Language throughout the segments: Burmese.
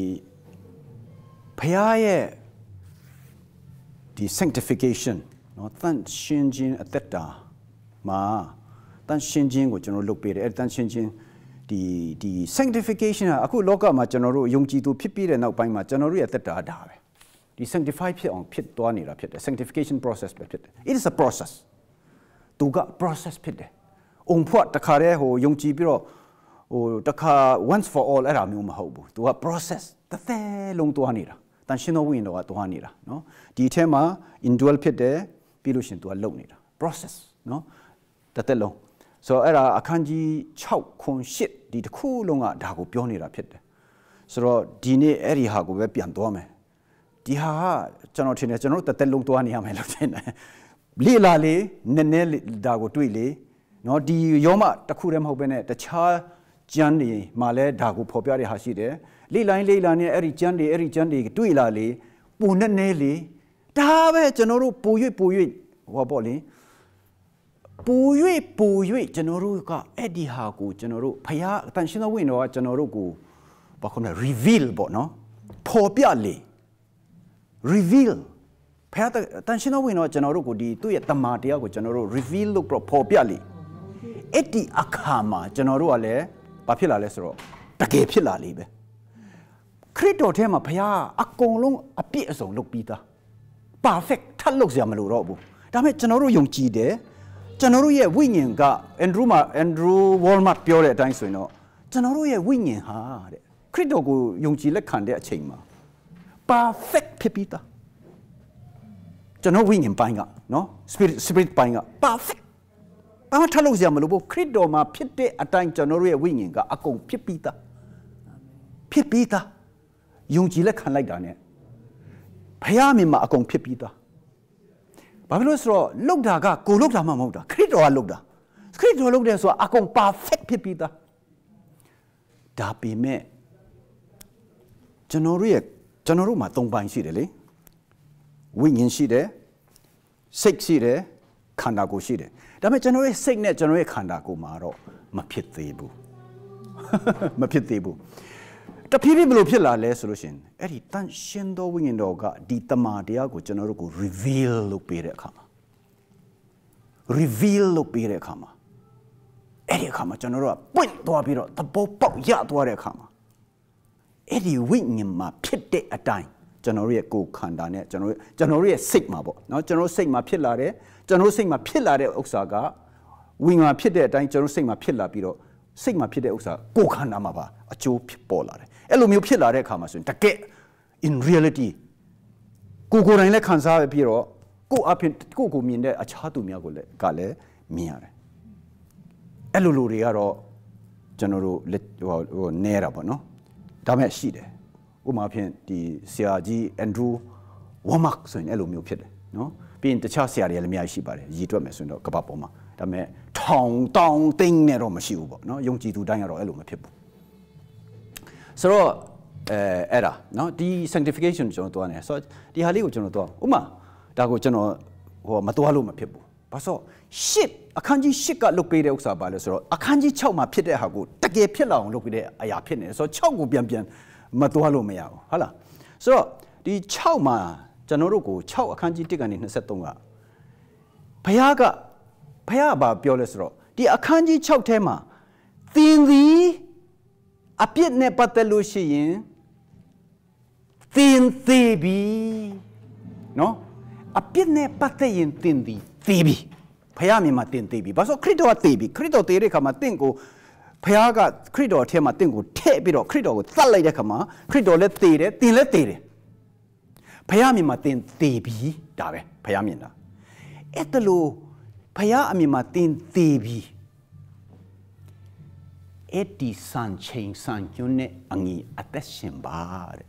พยายที่ sanctification เนาะตั้งชินจินอัตตามาตั้งชินจินก็จะรู้ลุกไปเลยตั้งชินจินที่ sanctification อะအခုလောကမှာကျွန်တော်တို့ယုံကြည်သူဖြစ်ပြီးတဲ့နောက်ပိုင်းမှာကျွန်တော်တို့ရဲ့သက်တာဒါပဲဒီ sanctify ဖြစ်အောင်ဖြစ်သွားနေတာဖြစ်တယ် sanctification process ပဲဖြစ်တယ် it is a process သူက process ဖြစ်တယ်องค์พระตะคาเร่โหยงจีပြီးတော့ဟိုတခါ once for all အဲ့ဒါမျိုးမဟုတ်ဘူးသူက process တစ်သက်လုံးသွားနေတာတန်ရှင်တော်ဝိညာဉ်တော်ကသွားနေတာနော်ဒီအထဲမှာ indwell ဖြစ်တယ်ပြီးလို့ရှင်သူကလုံနေတာ process နော်တစ်သက်လုံးဆိုတော့အဲ့ဒါအခန်းကြီး6ခွန်8ဒီတစ်ခုလုံးကဒါကိုပြောနေတာဖြစ်တယ်ဆိုတော့ဒီနေ့အဲ့ဒီဟာကိုပဲပြန်သွားမယ်ဒီဟာကကျွန်တော်ထင်တယ်ကျွန်တော်တို့တစ်သက်လုံးသွားနေရမယ်လို့ထင်တယ်လေလာလေနည်းနည်းဒါကိုတွေ့လေနော်ဒီယောမတစ်ခုတည်းမဟုတ်ဘဲနဲ့တခြားကျမ်းတွေမှာလည်းဒါကိုဖော်ပြတဲ့ဟာရှိတယ်လေလိုင်းနဲ့အဲ့ဒီကျမ်းတွေတွေ့လာလေပူနဲ့နဲလေဒါပဲကျွန်တော်တို့ပူ၍ဟောပေါ့လေပူ၍ကျွန်တော်တို့ကအဲ့ဒီဟာကိုကျွန်တော်တို့ဖယားတန်ရှင်တော်ဝိညာဉ်တော်ကကျွန်တော်တို့ကိုဘာခေါ်လဲ reveal ပေါ့နော်ဖော်ပြလေ reveal ဖယားတန်ရှင်တော်ဝိညာဉ်တော်ကျွန်တော်တို့ကိုဒီသူ့ရဲ့တမန်တရားကိုကျွန်တော်တို့ reveal လို့ဖော်ပြလေအဲ့ဒီအခါမှာကျွန်တော်တို့ကလည်းဘာဖြစ်လာလဲဆိုတော့တကယ်ဖြစ်လာလေပဲခရစ်တော်ထဲမှာဘုရားအကုန်လုံးအပြည့်အစုံလုပ်ပြီးသား perfect ထပ်လုပ်စရာမလိုတော့ဘူးဒါပေမဲ့ကျွန်တော်တို့ယုံကြည်တယ်ကျွန်တော်တို့ရဲ့ဝိညာဉ်က Andrew Walmart ပြောတဲ့အတိုင်းဆိုရင်တော့ကျွန်တော်တို့ရဲ့ဝိညာဉ်ဟာတဲ့ခရစ်တော်ကိုယုံကြည်လက်ခံတဲ့အချိန်မှာ perfect ဖြစ်ပြီးသားကျွန်တော်ဝိညာဉ်ပိုင်းကနော် spirit ပိုင်းက perfectဘာမှထပ်လို့စရာမလိုဘူးခရစ်တော်မှာဖြစ်တဲ့အတိုင်းကျွန်တော်တို့ရဲ့ဝိညာဉ်ကအကုန်ဖြစ်ပြီးသားယုံကြည်လက်ခံလိုက်တာ ਨੇ ဘုရားမြင်မှာအကုန်ဖြစ်ပြီးသားဘာဖြစ်လို့ဆိုတော့လုတ်တာကကိုလုတ်တာမှမဟုတ်တာခရစ်တော်ကလုတ်တာခရစ်တော်လုတ်တယ်ဆိုတာအကုန် perfect ဖြစ်ပြီးသားဒါပေမဲ့ကျွန်တော်တို့မှာ၃ပိုင်းရှိတယ်လေဝိညာဉ်ရှိတယ်စိတ်ရှိတယ်ခန္ဓာကိုယ်ရှိတယ်ဒါပေမဲ့ကျွန်တော်ရဲ့စိတ်နဲ့ကျွန်တော်ရဲ့ခန္ဓာကိုယ်မှာတော့မဖြစ်သေးဘူးတဖြည်းဖြည်းဘယ်လိုဖြစ်လာလဲဆိုလို့ရှင်အဲ့ဒီတန်ရှင်တော်ဝိညာဉ်တော်ကဒီတမန်တရားကိုကျွန်တော်တို့ကို reveal လုပ်ပေးတဲ့အခါမှာအဲ့ဒီအခါမှာကျွန်တော်တို့ကပွင့်သွားပြီးတော့သဘောပေါက်ရသွားတဲ့အခါမှာအဲ့ဒီဝိညာဉ်မှာဖြစ်တဲ့အတိုင်းကျွန်တော်ရဲ့ကိုယ်ခန္ဓာနဲ့ကျွန်တော်ရဲ့စိတ်မှာပေါ့နော်ကျွန်တော်စိတ်မှာဖြစ်လာတဲ့ဥစ္စာကဝိညာဉ်ဖြစ်တဲ့အတိုင်းကျွန်တော်စိတ်မှာဖြစ်လာပြီးတော့စိတ်မှာဖြစ်တဲ့ဥစ္စာကိုယ်ခန္ဓာမှာပါအကျိုးဖြစ်ပေါ်လာတယ်အဲ့လိုမျိုးဖြစ်လာတဲ့အခါမှာဆိုရင်တကယ် in reality ကိုယ်တိုင်လည်းခံစားရပြီးတော့ကိုမြင်တဲ့အခြားသူများကလည်းမြင်ရတယ်အဲ့လိုတွေကတော့ကျွန်တော်တို့နဲတာပေါ့နော်ဒါမဲ့ရှိတယ်ဥပမာဖြင့်ဒီဆရာကြီး Andrew Walmart ဆိုရင်အဲ့လိုမျိုးဖြစ်တယ်နော်ပြီးရင်တခြားဆရာတွေလည်းအများကြီးရှိပါတယ်ရည်တွက်မယ်ဆိုရင်တော့ကပ္ပပေါ်မှာဒါပေမဲ့ထောင်တောင်သိန်းနဲ့တော့မရှိဘူးပေါ့နော်ယုံကြည်သူတိုင်းကတော့အဲ့လိုမဖြစ်ဘူးဆိုတော့အဲ့ဒါနော်ဒီ sanctification ကျွန်တော်သွားနေဆိုတော့ဒီဟာလေးကိုကျွန်တော်သွားဥပမာဒါကိုကျွန်တော်မသွားလို့မဖြစ်ဘူးဘာလို့အခန်းကြီး8ကလုတ်ပေးတဲ့ဥစ္စာပါလဲဆိုတော့အခန်းကြီး6မှာဖြစ်တဲ့ဟာကိုတကယ်ဖြစ်လာအောင်လုပ်ပေးတဲ့အရာဖြစ်နေတယ်ဆိုတော့6ကိုပြန်မသွားလို့မရဘူးဟုတ်လားဆိုတော့ဒီ6မှာကျွန်တော်တို့ကို6အခန်းကြီး1ကနေ23ကဘုရားဘာပြောလဲဆိုတော့ဒီအခန်းကြီး6ထဲမှာသင်သည်အပြစ်နဲ့ပတ်သက်လို့ရှိရင်သင်သေးပြီနော်အပြစ်နဲ့ပတ်သက်ရင်သင်သည်သေပြီဘုရားမြင်မှာသင်သေးပြီဘာလို့ခရစ်တော်ကသေပြီခရစ်တော်သေတဲ့အခါမှာသင်ကိုဘုရားကခရစ်တော်အထက်မှာသင်ကိုထည့်ပြီးတော့ခရစ်တော်ကိုသတ်လိုက်တဲ့အခါမှာခရစ်တော်လည်းသေတယ်သင်လည်းသေတယ်ဘုရားမြင်မှာသင်သေပြီဒါပဲဘုရားမြင်တာအဲ့ဒါလို့ဘုရားအမြင်မှာသင်သေပြီအဲ့ဒီစံချိန်စံညွှန်းနဲ့အငြိအသက်ရှင်ပါတဲ့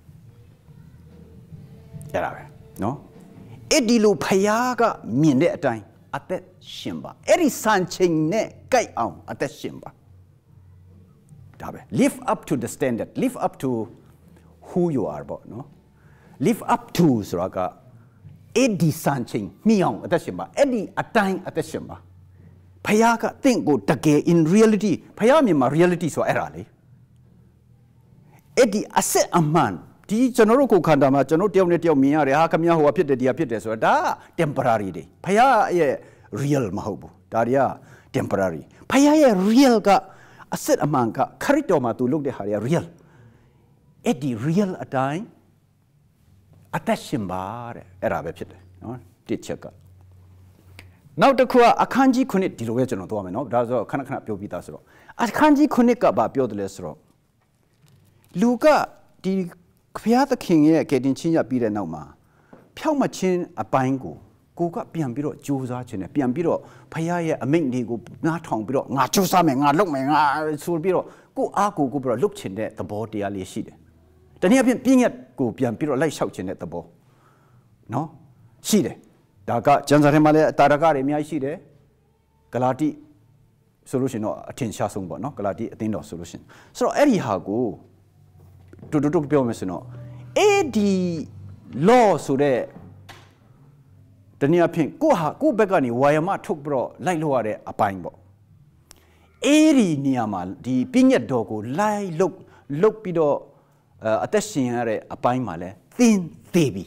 ရတာပဲနော်အဲ့ဒီလိုဖယားကမြင်တဲ့အတိုင်းအသက်ရှင်ပါအဲ့ဒီစံချိန်နဲ့ကြိုက်အောင်အသက်ရှင်ပါဒါပဲ live up to the standard live up to who you are ပေါ့နော် live up to ဆိုတာကအဲ့ဒီစံချိန်မြင်အောင်အသက်ရှင်ပါအဲ့ဒီအတိုင်းအသက်ရှင်ပါဖယားကတင့်ကိုတကယ် in reality ဖယားမြင်မှာ reality ဆိုတာအဲ့ဒါလေ Eddie asset a man. The general Kukandama, General Dionetio Mia, Hakamia, who appeared the appears, or da temporary day. Paya ye real Mahobu, Daria temporary. Paya ye real ga asset a man, Caritoma to look the Haria real. Eddie real a time. Attaching bar, Arabic, teacher. Now the Kua, a kanji connect the original domino, does a Kanaka Piobitasro. A kanji connect about Piodlesro. Luca, the Piata King, getting China Bida Noma. Piamachin, a bango, go up Piambiro, Josachin, Piambiro, Paya, a Mindigo, Natong Biro, Nachusamen, Lookman, Sulbiro, go Aku Gubra, looked in there, the body Ali Shide. Then he have been at go Piambiro, like shouting at the ball. No? Shide. Daga, Janzaremale, Taragari, Mia Shide, Galati solution or a tin shasung, but no Galati, a tin solution. So, anyhow, go. To do Biomesino. Eddie law so there. The near pink go begani, Wayama took bro, like lower a pine bo. Eddie Niamal, the pinyat dogo, lie look pido attaching a pine male, thin baby.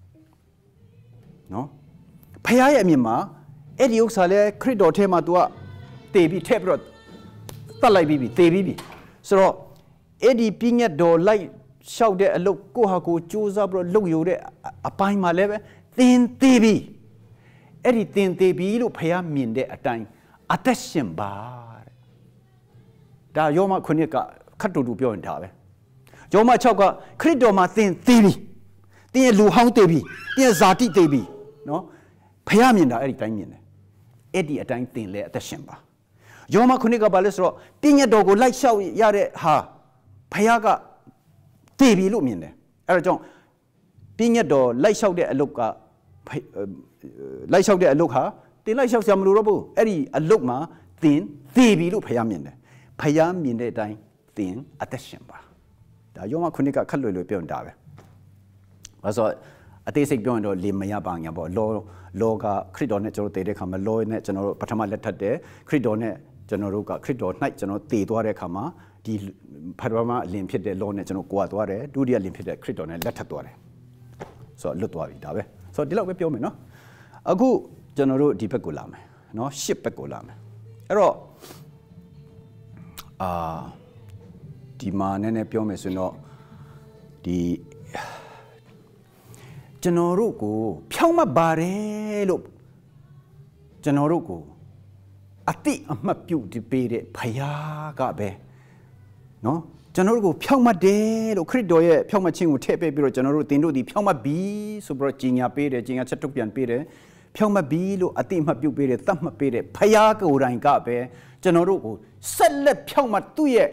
No? Paya Mima, Eddie Oxale, Credo Tema dua, baby, tabrot, Talai baby, baby. So, Eddie Pinyat do light shout there a look, go haku, choose up, look you there, a pine my level, thin baby. Eddie thin baby, look pay mean there a time. Attention bar. Da Yoma Kunika, cut to do beyond Tabe. Yoma Choka, Credoma thin baby. Dear Luhang baby, dear Zati baby. No? Pay mean that every time. Eddie a time thin lay at the shimba. Yoma Kunika Balesro, Pinya dogo light shout yare ha. Payaga baby look mean there. Arajon being a door, light out there a look, light out there a look ha, the light out some rubu, Eddie a look ma, thin, baby look payam in there. Payam in the time, thin at the shimba. The Yoma Kunika Kalu beyond Dave. Also, a day sick beyond Limaya Bang about Loga, Credonet, they come a low net general Patama letter there, Credonet, General Credon night, general Tedore Kama. The Parama limpid the loan at Guadore, do the limpid Creton and letter. So, Lutwari Dabe. So, the love with your no? A good general depeculam, no ship peculam. Ero the man and a piomes, no, the Genoruku, Pioma Bare, look, Genoruku, a tea of my pew debated Payagabe. No? General Pyoma de, Cridoye, Pyoma Ching, Tepe, General Tino, the Pyoma B, Subra Jinga Pere, Jinga Chatupian Pere, Pyoma B, Atima Pupere, Thumma Pere, Payaka Urangabe, General, Select Pyoma Tuye,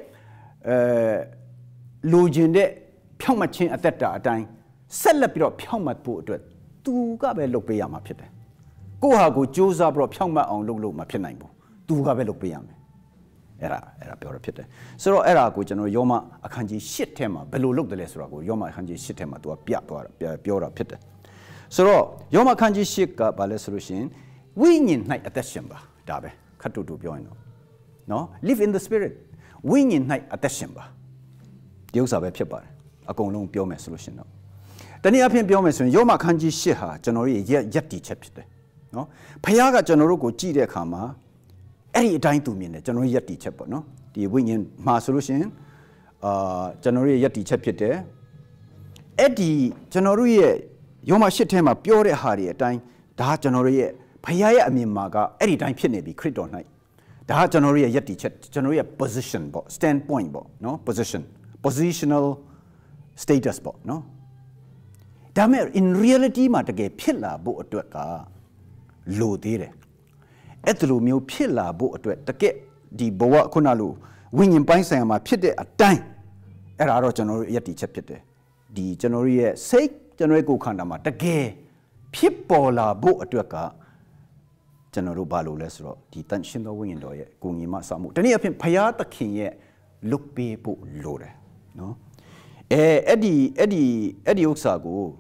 Luginde, Pyoma Chin at that time, Select Pyoma put to it, two Gabe Lopeyama Pete. Go Hago, Josabro, Pyoma on Lulu Mapinabo, two Gabe Lopeyame. Era pure pite. So era go general Yoma a kanji shit tema, below look the less rago, Yoma kanji shit tema to a pure pite. So Yoma kanji shik by less solution, winging night at the shimba, dabe, katu to bioino. No, live in the spirit, winging night at the shimba. Deus of a pipa, a gong biome solution. Then the Apian biome, Yoma kanji shiha, generally yeti chepite. No, Payaga general go G de kama. Any time to mean generally yet teach up, no? The winging mass solution, generally yet teach up there. Eddie generally Yoma shitema pure hardy at time, the generally Paya Mimaga, any time Pinebi, Credon night. The generally yet teach generally a position, standpoint, no? Positional status, no? Damer in reality, Matake Pilla bo to a car, low dire. Etlu mew pilla bo to it, the get the boa kunalu, winging by saying my pite a time. Eraro general yeti chapite. The general sake general go kandama, the gay pipola bo to a car. General balu lesro, the tension the winging lawyer, Gungima Samu. Then he appeared Payata King ye look people lore. No? Eddie Oxago.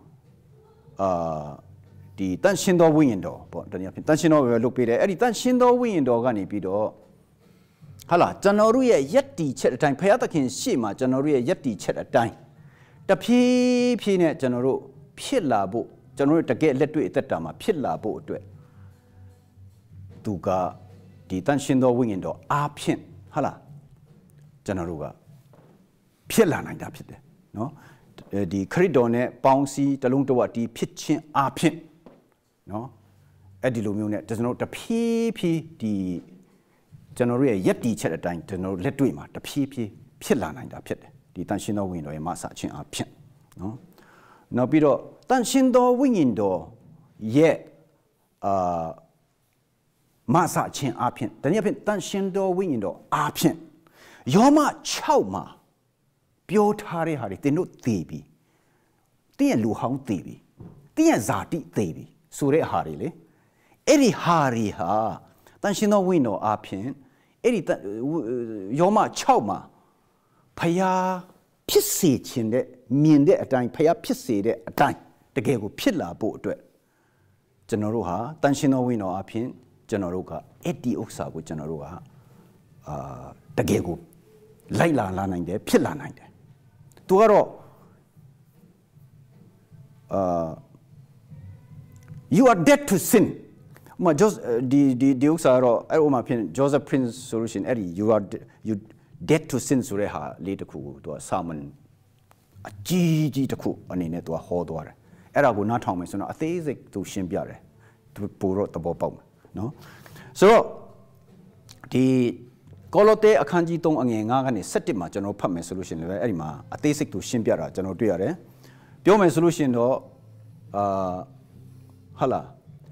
The Tanshindo window, but the Tanshindo will look at it. Eddie Tanshindo window, Gani Pido ဟာလားကျွန်တော်တို့ရဲ့ယက်တီချက်အတိုင်းဖယားသခင်ရှေ့မှာကျွန်တော်တို့ရဲ့ယက်တီချက်အတိုင်းတဖြည်းဖြည်းနဲ့ကျွန်တော်တို့ဖြစ်လာဖို့ကျွန်တော်တို့တကယ်လက်တွေ့အသက်တာမှာဖြစ်လာဖို့အတွက်သူကဒီတန်ရှင်တော်ဝိညာဉ်တော်အားဖြင့်ဟာလားကျွန်တော်တို့ကဖြစ်လာနိုင်တာဖြစ်တယ်နော်ဒီခရစ်တော်နဲ့ပေါင်းစည်းတလုံးတဝက်ဒီဖြစ်ခြင်းအားဖြင့်နော်အဲ့ဒီလိုမျိုးနဲ့ကျွန်တော်တို့တဖြည်းဖြည်းဒီကျွန်တော်တို့ရဲ့ယက်တီချက်အတိုင်းကျွန်တော်တို့လက်တွေ့မှာတဖြည်းဖြည်းဖြစ်လာနိုင်တာဖြစ်တယ်ဒီတန်ရှင်တော်ဝိညာဉ်တော်ရဲ့မဆခြင်းအားဖြင့်နော်နောက်ပြီးတော့တန်ရှင်တော်ဝိညာဉ်တော်ရဲ့မဆခြင်းအားဖြင့်တနည်းအားဖြင့်တန်ရှင်တော်ဝိညာဉ်တော်အားဖြင့်ယောမ6မှာပြောထားတဲ့ဟာတွေသင်တို့သိပြီတင်းရဲ့လူဟောင်းသိပြီတင်းရဲ့ဇာတိသိပြီဆိုတဲ့ဟာတွေလေအဲ့ဒီဟာတွေဟာတန်ရှင်တော်ဝိညာဉ်တော်အားဖြင့်အဲ့ဒီယောမ6မှာဖယားဖြစ်စေခြင်းတဲ့မြင်တဲ့အတိုင်းဖယားဖြစ်စေတဲ့အတိုင်းတကယ်ကိုဖြစ်လာဖို့အတွက်ကျွန်တော်တို့ဟာတန်ရှင်တော်ဝိညာဉ်တော်အားဖြင့်ကျွန်တော်တို့ကအဲ့ဒီဥစ္စာကိုကျွန်တော်တို့ကတကယ်ကိုလိုက်လာနိုင်တယ်ဖြစ်လာနိုင်တယ်သူကတော့you are dead to sin မjustဒီဥစ္စာတော့အဲ့ဟိုမှာဖြစ် Joseph Prince solution အဲ့ဒီ you dead to sin ဆိုတဲ့ဟာလေးတစ်ခုကိုသူက sermon အကြီးတစ်ခုအနေနဲ့သူကဟောသွားတယ်အဲ့ဒါကိုနားထောင်မယ်ဆိုတော့အသေးစိတ်သူရှင်းပြတယ်သူပိုတော့သဘောပေါက်မယ်နော်ဆိုတော့ဒီကောလောသဲအခန်းကြီး3အငယ်9ကနေ17မှာကျွန်တော်ဖတ်မယ်ဆိုလို့ရှိရင်လည်းအဲ့ဒီမှာအသေးစိတ်သူရှင်းပြတာကျွန်တော်တွေ့ရတယ်ပြောမယ်ဆိုလို့ရှိရင်တော့ဟာလား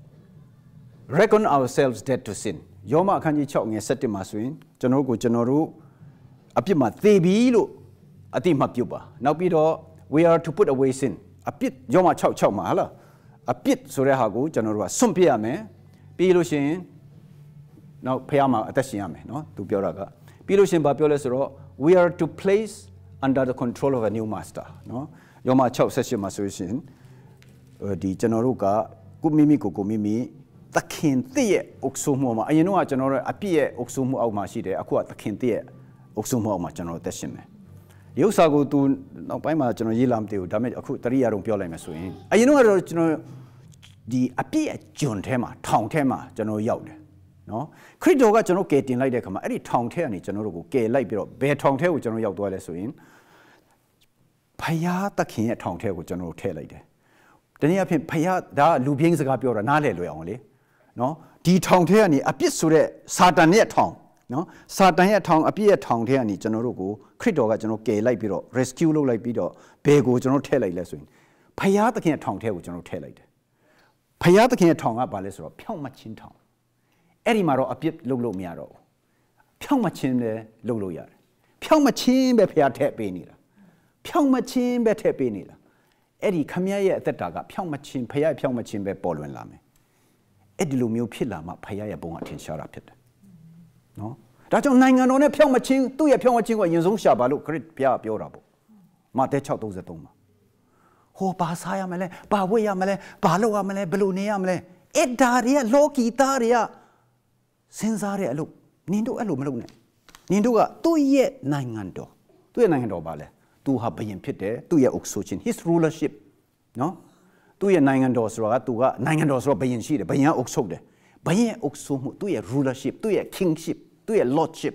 reckon ourselves dead to sin ယောမအခန်းကြီး6အငယ်17မှာဆိုရင်ကျွန်တော်တို့အပြစ်မှာသေပြီလို့အတိမပြုတ်ပါနောက်ပြီးတော့ we are to put away sin အပြစ်ယောမ6မှာဟာလားအပြစ်ဆိုတဲ့ဟာကိုကျွန်တော်တို့ကစွန့်ပြရမယ်ပြီးလို့ရှိရင်နောက်ဖះမှာအသက်ရှင်ရမယ်နော်သူပြောတာကပြီးလို့ရှင်ဘာပြောလဲဆိုတော့ we are to place under the control of a new master နော်ယောမ6:18မှာဆိုရှင်ဒီကျွန်တော်တို့ကကိုမိမိသခင်တည့်ရဲ့အုပ်စိုးမှုမှာအရင်တော့ကျွန်တော်တို့အပြစ်ရဲ့အုပ်စိုးမှုအောက်မှာရှိတယ်အခုကသခင်တည့်ရဲ့အုပ်စိုးမှုအောက်မှာကျွန်တော်တို့သက်ရှင်မယ်ဒီဥစ္စာကိုသူနောက်ပိုင်းမှာကျွန်တော်ရေးလာမသိဘူးဒါပေမဲ့အခုတရိယာတော့ပြောလိုက်မယ်ဆိုရင်အရင်တော့ကျွန်တော်ဒီအပြစ်ရဲ့ဂျွန်ထဲမှာထောင်ထဲမှာကျွန်တော်ရောက်တယ်နော်ခရစ်တော်ကကျွန်တော်ကယ်တင်လိုက်တဲ့ခါမှာအဲ့ဒီထောင်ထဲကနေကျွန်တော်တို့ကိုကယ်လိုက်ပြီးတော့ဘယ်ထောင်ထဲကိုကျွန်တော်ရောက်သွားလဲဆိုရင်ဖယားသခင်ရဲ့ထောင်ထဲကိုကျွန်တော်တို့ထည့်လိုက်တယ်တနည်းအားဖြင့်ဖယားဒါလူပြင်းစကားပြောတာနားလည်လွယ်အောင်လေနော်ဒီထောင်ထဲကနေအပြစ်ဆိုတဲ့စာတန်ရဲ့ထောင်နော်စာတန်ရဲ့ထောင်အပြစ်ရဲ့ထောင်ထဲကနေကျွန်တော်တို့ကိုခရစ်တော်ကကျွန်တော်ကယ်လိုက်ပြီးတော့ rescue လုပ်လိုက်ပြီးတော့ဘယ်ကိုကျွန်တော်ထည့်လိုက်လဲဆိုရင်ဖယားသခင်ရဲ့ထောင်ထဲကိုကျွန်တော်ထည့်လိုက်တယ်ဖယားသခင်ရဲ့ထောင်ကဘာလဲဆိုတော့ဖြောင့်မတ်ခြင်းထောင်အဲ့ဒီမှာတော့အပြစ်လုပ်လို့မရတော့ဘူးဖြောင့်မတ်ခြင်းလည်းလုပ်လို့ရတယ်ဖြောင့်မတ်ခြင်းပဲဖယားထည့်ပေးနေတာဖြောင့်မတ်ခြင်းပဲထည့်ပေးနေတာအဲ့ဒီခမည်းရဲ့အသက်တာကဖြောင့်မတ်ခြင်းဖယားဖြောင့်မတ်ခြင်းပဲပေါ်လွင်လာမယ်အဲ့ဒီလိုမျိုးဖြစ်လာမှဖယားရဲ့ဘုံအထင်ရှားတာဖြစ်တယ်နော်ဒါကြောင့်နိုင်ငံတော်နဲ့ဖြောင့်မတ်ခြင်းသူ့ရဲ့ဖြောင့်မတ်ခြင်းကိုအရင်ဆုံးရှာပါလို့ခရစ်ဘုရားပြောတာပေါ့မာသဲ 6:33 မှာဟောဘာစားရမလဲဘာဝတ်ရမလဲဘာလုပ်ရမလဲဘယ်လိုနေရမလဲအဲ့ဒါတွေကလောကီသားတွေကစဉ်းစားတဲ့အလုပ်နင်တို့အဲ့လိုမလုပ်နဲ့နင်တို့ကသူ့ရဲ့နိုင်ငံတော်ပါလဲသူဟာဘုရင်ဖြစ်တယ်သူ့ရဲ့အုပ်စိုးခြင်း his rulership နော်သူ့ရဲ့နိုင်ငံတော်ဆိုတာကသူကနိုင်ငံတော်ဆိုတော့ဘုရင်ရှိတယ်ဘုရင်ကအုပ်စိုးတယ်ဘုရင်ရဲ့အုပ်စိုးမှုသူ့ရဲ့ rulership သူ့ရဲ့ kingship သူ့ရဲ့ lordship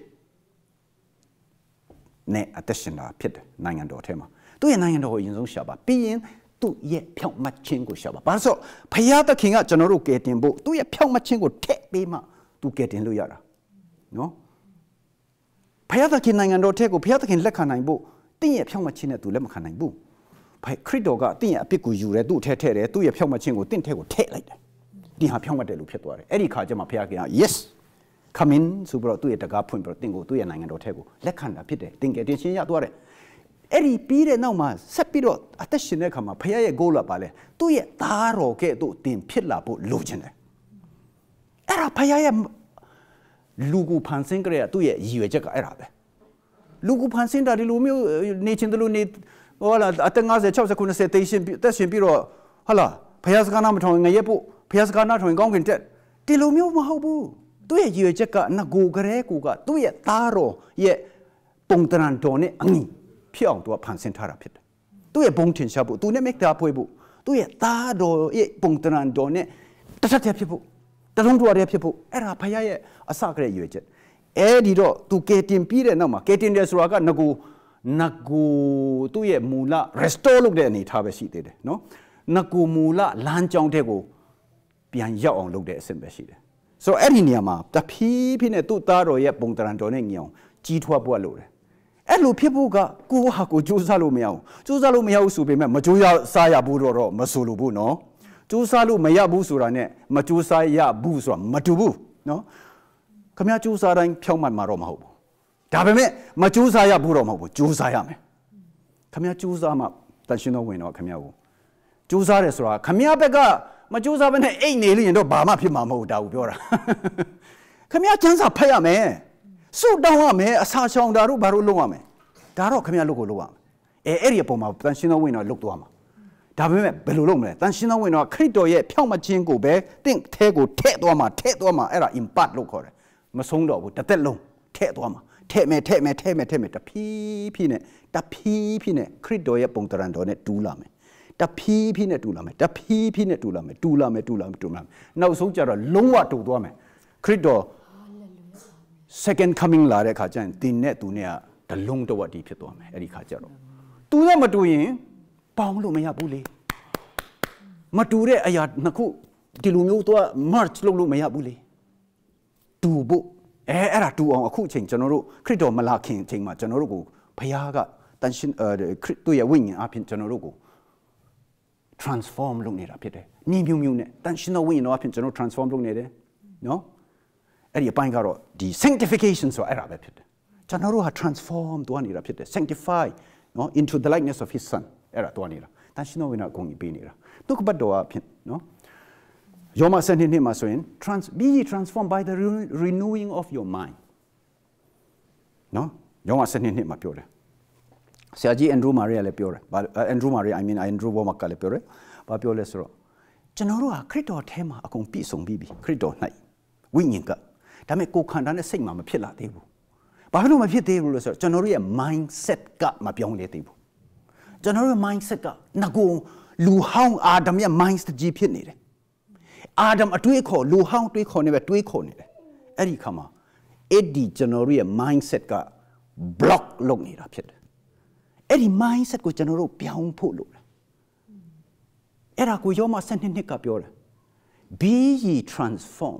နဲ့အသက်ရှင်တာဖြစ်တယ်နိုင်ငံတော်ထဲမှာသူ့ရဲ့နိုင်ငံတော်ကိုအရင်ဆုံးရှာပါပြီးရင်သူ့ရဲ့ဖြောင့်မတ်ခြင်းကိုရှာပါဘာလို့ဆိုဘုရားသခင်ကကျွန်တော်တို့ကယ်တင်ဖို့သူ့ရဲ့ဖြောင့်မတ်ခြင်းကိုထည့်ပေးမှသူကယ်တင်လို့ရတာနော်ဘုရားသခင်နိုင်ငံတော်ထဲကိုဘုရားသခင်လက်ခံနိုင်ဖို့တင့်ရဲ့ဖြောင့်မတ်ခြင်းနဲ့သူလက်မခံနိုင်ဘူးခရစ်တော်ကတင့်ရဲ့အပြစ်ကိုယူတယ်သူ့ထဲထည့်တယ်သူ့ရဲ့ဖြောင့်မတ်ခြင်းကိုတင့်ထဲကိုထည့်လိုက်တယ်ဒီဟာဖြောင့်မတ်တယ်လို့ဖြစ်သွားတယ်အဲ့ဒီခါကျမှဘုရားက yes come in ဆိုပြီးတော့သူ့ရဲ့တကားဖွင့်ပြီးတော့တင့်ကိုသူ့ရဲ့နိုင်ငံတော်ထဲကိုလက်ခံတာဖြစ်တယ်တင်ကယ်တင်ရှင်ရသွားတယ်အဲ့ဒီပြီးတဲ့နောက်မှာဆက်ပြီးတော့အသက်ရှင်တဲ့အခါမှာဘုရားရဲ့ goal ကပါလဲသူ့ရဲ့သားတော်ကဲ့သို့တင်ဖြစ်လာဖို့လိုချင်တယ်အဲ့ဒါဘုရားရဲ့လူကိုဖန်ဆင်းကြတဲ့သူ့ရဲ့ရည်ရွယ်ချက်ကအဲ့ဒါပဲလူကိုဖန်ဆင်းတာဒီလိုမျိုးနေချင်းတို့နေဟောလာအသက်50 60 90တိတ်ရှင်တက်ရှင်ပြီးတော့ဟာလာဘုရားစကားနာမထောင်ငရဲဖို့ဘုရားစကားနာထောင်ကောင်းခင်တက်ဒီလိုမျိုးမဟုတ်ဘူးตัวเยอะจะกะนักกูกระเรกูกะตัวตาโรเยปงตรันโดเนี่ยอันนี้พี่อ่องตัวผ่านเส้นทางผิดตัวปงถิ่นชาบุตัวเนี่ยไม่ตาป่วยบุตัวตาโรเยปงตรันโดเนี่ยตัดเทียบพี่บุตัดลงตัวเรียบพี่บุเอราพยายอาศักเรยเยอะจะดีโรตัวเกติมปีเรน่ามาเกติมเดสวากันนักกูตัวมูลา restore ลูกเดนี่ท่าไปสิเดเนาะนักกูมูลาล้านจองเทกูเปลี่ยนยาอ่องลูกเดเส้นไปสิเดso ไอ้ที่เนี่ยมาแต่พี่เนี่ยตัวตาโรยปงตรันโดเนี่ยเงี้ยจีทัวบัวลูเลยไอ้ลูกพี่บุกะกูว่ากูจูซาลูไม่เอาสูบไปแม่มาจูยาสายบูโรมาสูลูบุเนาะจูซาลูไม่ยาบูสุราเนี่ยมาจูสายาบูสุรามาดูบุเนาะขมิ้นจูซาได้เพียงมันมารอมาหูแต่เป็นแม่มาจูสายาบูรอมาหูจูสายาไหมขมิ้นจูซามาตันชิโนเวนัวขมิ้นหูจูซาเรสุราขมิ้นเบกะมาจูซาเป็นไอ้เนี่ยเลยတော့ဘာမှဖြစ်မှာမဟုတ်တာကိုပြောတာခင်ဗျာကျန်းစာဖတ်ရမယ်စုတောင်းရမယ်အစာချောင်းတာတို့ဘာလို့လုပ်ရမယ်ဒါတော့ခင်ဗျာလုပ်ကိုလုပ်ရမယ်အဲ့ဒီအပေါ်မှာတန်ရှင်းသောဝင်တော့လုပ်သွားမှာဒါပေမဲ့ဘယ်လိုလုပ်မလဲတန်ရှင်းသောဝင်တော့ခရစ်တော်ရဲ့ဖြောင့်မခြင်းကိုပဲတင့်ထဲကိုထည့်သွားမှာအဲ့ဒါ impact လို့ခေါ်တယ်မဆုံးတော့ဘူးတစ်သက်လုံးထည့်သွားမှာထည့်မယ်တဖြည်းဖြည်းနဲ့ခရစ်တော်ရဲ့ပုံတရံတော်နဲ့တူးလာမယ်တဖြည်းဖြည်းနဲ့တူလာမယ်နောက်ဆုံးကျတော့လုံးဝတူသွားမယ်ခရစ်တော် second coming လာတဲ့ခါကျရင်တင်နဲ့သူနဲ့ကတလုံးတဝက်တည်းဖြစ်သွားမယ်အဲ့ဒီခါကျတော့တူနဲ့မတူရင်ပေါင်းလို့မရဘူးလေမတူတဲ့အရာနှစ်ခုဒီလိုမျိုးတော့ merge လုပ်လို့မရဘူးလေတူဖို့အဲ့ဒါတူအောင်အခုအချိန်ကျွန်တော်တို့ခရစ်တော်မလာခင်အချိန်မှာကျွန်တော်တို့ကိုဘုရားကတန်ရှင်းခရစ်တော်ရဲ့ဝိညာဉ်အပြင်ကျွန်တော်တို့ကိုtransform လုပ်နေတာဖြစ်တယ်။ညီမျိုးနဲ့တန်ရှင်းသောဝိညာဉ်တော်အဖြစ်ကျွန်တော် transform လုပ်နေတယ်နော်။အဲ့ဒီအပိုင်းကတော့ဒီ sanctification ဆိုအဲ့ဒါပဲဖြစ်တယ်။ကျွန်တော်တို့ဟာ transform သွားနေတာဖြစ်တယ်။ sanctify နော် into the likeness of his son အဲ့ဒါသွားနေတာ။တန်ရှင်းသောဝိညာဉ်အကုန်ကြီးပေးနေတာ။ဒုက္ခပတ်တော်အဖြစ်နော်။ယောမစနေနေ့မှာဆိုရင် be transformed by the renewing of your mind နော်။ယောမစနေနေ့မှာပြောတယ်ဆရာကြီးအန်ဒရူးမာရီယာလည်းပြောတယ်အန်ဒရူးမာရီယာ I mean အန်ဒရူးဘောမကလည်းပြောတယ်ဘာပြောလဲဆိုတော့ကျွန်တော်တို့ဟာခရစ်တော်ထဲမှာအကုန်ပြည့်စုံပြီးပြီခရစ်တော်၌ဝိညာဉ်ကဒါပေမဲ့ကိုယ်ခန္ဓာနဲ့စိတ်မှာမဖြစ်လာသေးဘူးဘာလို့မဖြစ်သေးဘူးလဲဆိုတော့ကျွန်တော်တို့ရဲ့ mindset ကမပြောင်းလဲသေးဘူးကျွန်တော်တို့ရဲ့ mindset ကငကိုလူဟောင်းအာဒမ်ရဲ့ mindset ကြီးဖြစ်နေတယ်အာဒမ်အတွေးခေါ်လူဟောင်းတွေးခေါ်နေပဲတွေးခေါ်နေတယ်အဲ့ဒီခါမှာအဲ့ဒီကျွန်တော်တို့ရဲ့ mindset က block လုပ်နေတာဖြစ်တယ်အဲ့ဒီ mindset ကိုကျွန်တော်တို့ပြောင်းဖို့လုပ်တယ်အဲ့ဒါကိုယောမ12ကပြောတယ် be ye transformed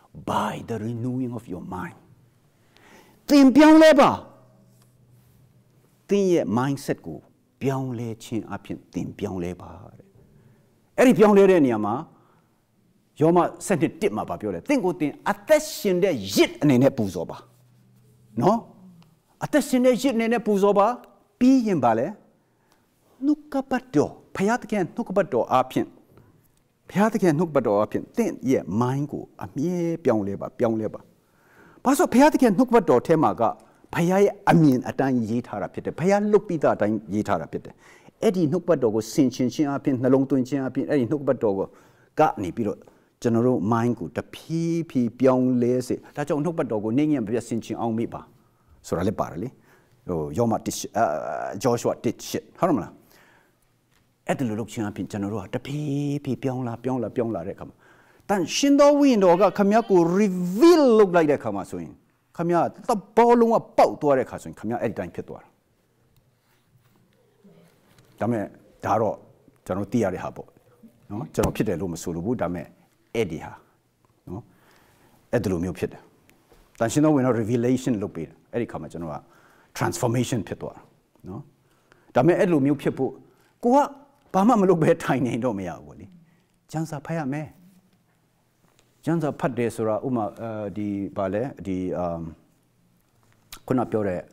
by the renewing of your mind သင်ပြောင်းလဲပါသင်ရဲ့ mindset ကိုပြောင်းလဲခြင်းအပြင်သင်ပြောင်းလဲပါတဲ့အဲ့ဒီပြောင်းလဲတဲ့နေရာမှာယောမ12မှာပြောတယ်သင်ကိုသင်အသက်ရှင်တဲ့ရစ်အနေနဲ့ပူဇော်ပါနော်အသက်ရှင်တဲ့ရစ်အနေနဲ့ပူဇော်ပါပြီးရင်ပါလေနှုတ်ကပတ်တော်ဘုရားသခင်နှုတ်ကပတ်တော်အဖြစ်သင်ရဲ့ mind ကိုအမြဲပြောင်းလဲပါဘာလို့ဘုရားသခင်နှုတ်ကပတ်တော်ထဲမှာကဘုရားရဲ့အမြင်အတိုင်းရေးထားတာဖြစ်တယ်ဘုရားလုတ်ပြီးသားအတိုင်းရေးထားတာဖြစ်တယ်အဲ့ဒီနှုတ်ကပတ်တော်ကိုဆင်ခြင်ခြင်းအပြင်နှလုံးသွင်းခြင်းအပြင်အဲ့ဒီနှုတ်ကပတ်တော်ကိုကနေပြီးတော့ကျွန်တော်တို့ mind ကိုတဖြည်းဖြည်းပြောင်းလဲစေဒါကြောင့်နှုတ်ကပတ်တော်ကိုနေငယ်မပြတ်ဆင်ခြင်အောင်မိပါဆိုတာလည်းပါတယ်လေယောမတစ်ဂျောရှုအာတစ်ရှစ်ဟုတ်မလားအဲ့ဒီလိုလုပ်ခြင်းအပြင်ကျွန်တော်တို့ကတဖြည်းဖြည်းပြောင်းလာတဲ့အခါမှာတန်ရှင်တော်ဝိညာဉ်တော်ကခမည်းကို reveal လုပ်လိုက်တဲ့အခါမှာဆိုရင်ခမည်းသဘောလုံးကပေါက်သွားတဲ့အခါဆိုရင်ခမည်းအဲ့ဒီတိုင်းဖြစ်သွားတာဒါမဲ့ဒါတော့ကျွန်တော်သိရတဲ့ဟာပေါ့နော်ကျွန်တော်ဖြစ်တယ်လို့မဆိုလို့ဘူးဒါမဲ့အဲ့ဒီဟာနော်အဲ့ဒီလိုမျိုးဖြစ်တယ်တန်ရှင်တော်ဝိညာဉ်တော် revelation လုပ်ပေးတယ်အဲ့ဒီခါမှာကျွန်တော်ကtransformation ဖြစ်သွားတာနော်ဒါပေမဲ့အဲ့လိုမျိုးဖြစ်ဖို့ကိုကဘာမှမလုပ်ဘဲထိုင်နေတော့မရဘူးလေကျမ်းစာဖတ်ရမယ်ကျမ်းစာဖတ်တယ်ဆိုတာဥမာဒီဘာလဲဒီခုနပြောတဲ့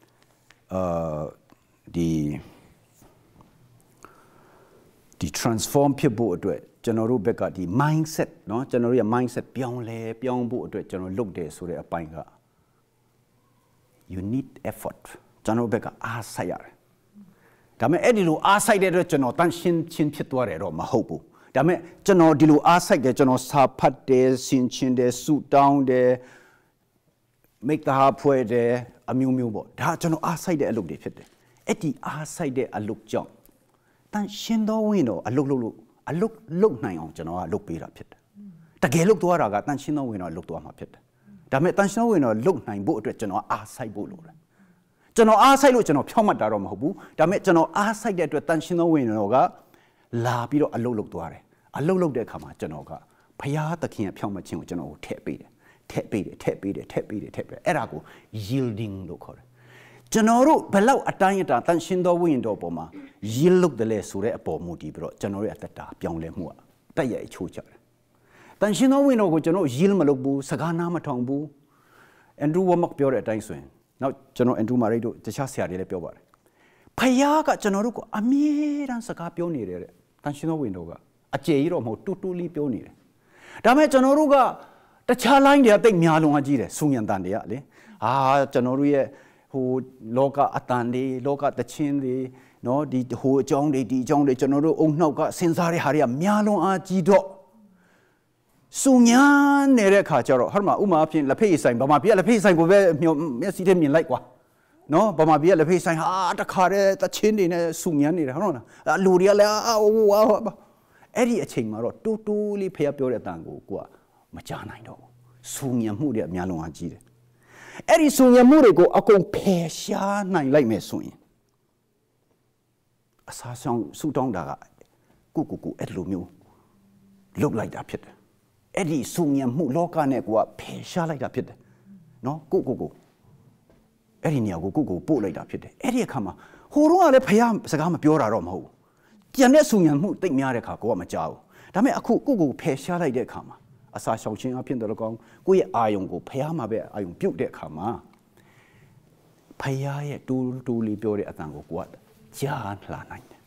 ဒီ transform ဖြစ်ဖို့အတွက်ကျွန်တော်တို့ဘက်ကဒီ mindset เนาะကျွန်တော်တို့ရဲ့ mindset ပြောင်းဖို့အတွက်ကျွန်တော်လုပ်တယ်ဆိုတဲ့အပိုင်းက you need effort ကျွန်တော်ဘက်ကအားစိုက်ရတယ်ဒါပေမဲ့အဲ့ဒီလိုအားစိုက်တဲ့အတွက်ကျွန်တော်တန်ရှင်းချင်းဖြစ်သွားတယ်တော့မဟုတ်ဘူးဒါမဲ့ကျွန်တော်ဒီလိုအားစိုက်တယ်ကျွန်တော်စာဖတ်တယ်ဆင်ခြင်တယ်ဆူတောင်းတယ် make တာဖွဲ့တယ်အမျိုးမျိုးပေါ့ဒါကျွန်တော်အားစိုက်တဲ့အလုပ်တွေဖြစ်တယ်အဲ့ဒီအားစိုက်တဲ့အလုပ်ကြောင့်တန်ရှင်တော်ဝင်တော့အလုပ်လုပ်နိုင်အောင်ကျွန်တော်ကလုပ်ပေးတာဖြစ်တယ်တကယ်လုပ်သွားတာကတန်ရှင်တော်ဝင်တော့လုပ်သွားမှာဖြစ်တယ်ဒါမဲ့တန်ရှင်တော်ဝင်တော့လုပ်နိုင်ဖို့အတွက်ကျွန်တော်အားစိုက်ဖို့လိုတယ်ကျွန်တော်အားစိုက်လို့ကျွန်တော်ဖြောင့်မတ်တာတော့မဟုတ်ဘူးဒါမဲ့ကျွန်တော်အားစိုက်တဲ့အတွက်တန်ရှင်တော်ဝင်တော့ကလာပြီးတော့အလုပ်လုပ်သွားတယ်အလုပ်လုပ်တဲ့အခါမှာကျွန်တော်ကဘုရားသခင်ရဲ့ဖြောင့်မတ်ခြင်းကိုကျွန်တော်ကိုထည့်ပေးတယ်အဲ့ဒါကို yielding လို့ခေါ်တယ်ကျွန်တော်တို့ဘယ်လောက်အတိုင်းအတာတန်ရှင်တော်ဝိညာဉ်တော်ပေါ်မှာ yield လုပ်တယ်လဲဆိုတဲ့အပေါ်မူတည်ပြီးတော့ကျွန်တော်ရဲ့အသက်တာပြောင်းလဲမှုကတက်ရအချိုးချတယ်တန်ရှင်တော်ဝိညာဉ်တော်ကိုကျွန်တော် yield မလုပ်ဘူးစကားနားမထောင်ဘူး Andrew Womack ပြောတဲ့အတိုင်းဆိုရင်နောက်ကျွန်တော် Andrew Murray တို့တခြားဆရာတွေလည်းပြောပါတယ်ဖခင်ကကျွန်တော်တို့ကိုအမြဲတမ်းစကားပြောနေတယ်တဲ့တန်ရှင်တော်ဝိညာဉ်တော်ကအကျေကြီးတော့မဟုတ်တူတူလေးပြောနေတယ်ဒါပေမဲ့ကျွန်တော်တို့ကတခြား line တွေကတိတ်များလုံးအကြီးတယ်စူညံတန်တွေကလေကျွန်တော်တို့ရဲ့ဟိုလောကအတန်တွေလောကတချင်းတွေနော်ဒီဟိုအကြောင်းတွေဒီအကြောင်းတွေကျွန်တော်တို့အုံနှောက်ကစဉ်းစားတဲ့ဟာတွေကများလုံးအကြီးတော့စူညံနေတဲ့ခါကျတော့ဟာမှာဥမာအဖြစ်လက်ဖေးဆိုင်ဗမာပြည်ကလက်ဖေးဆိုင်ကိုပဲမျက်စိထဲမြင်လိုက်ကွာနော်ဗမာပြည်ကလက်ဖေးဆိုင်တခါတည်းတချင်းတွေနဲ့စူညံနေတာဟုတ်လားလူတွေကလည်းအဲ့ဒီအချိန်မှာတော့တူတူလေးဖះပြောတဲ့အတန်ကိုကိုကမကြားနိုင်တော့စူညံမှုတွေအများလုံးအကြီးတယ်အဲ့ဒီစူညံမှုတွေကိုအကုန်ဖယ်ရှားနိုင်လိုက်မယ်ဆိုရင်အစားဆောင်ဆူတောင်းတာကကိုအဲ့လိုမျိုးလုတ်လိုက်တာဖြစ်တယ်အဲ့ဒီစူညံမှုလောကနဲ့ကိုကဖယ်ရှားလိုက်တာဖြစ်တယ်နော်ကိုအဲ့ဒီနေရာကိုပို့လိုက်တာဖြစ်တယ်အဲ့ဒီအခါမှာဟိုတော့ကလည်းဖះစကားမပြောတာတော့မဟုတ်ဘူးကြံတဲ့စူညံမှုတိတ်များတဲ့အခါကိုကမကြောက်ဘူးဒါပေမဲ့အခုကိုဖယ်ရှားလိုက်တဲ့အခါမှာအစာရှောင်ခြင်းအဖြစ်တော်ကောင်းကိုယ့်ရဲ့အာယုံကိုဖះမှာပဲအာယုံပြုတ်တဲ့အခါမှာဖះရဲ့တူလေးပြောတဲ့အတန်ကိုကိုကကြားလာနိုင်တယ်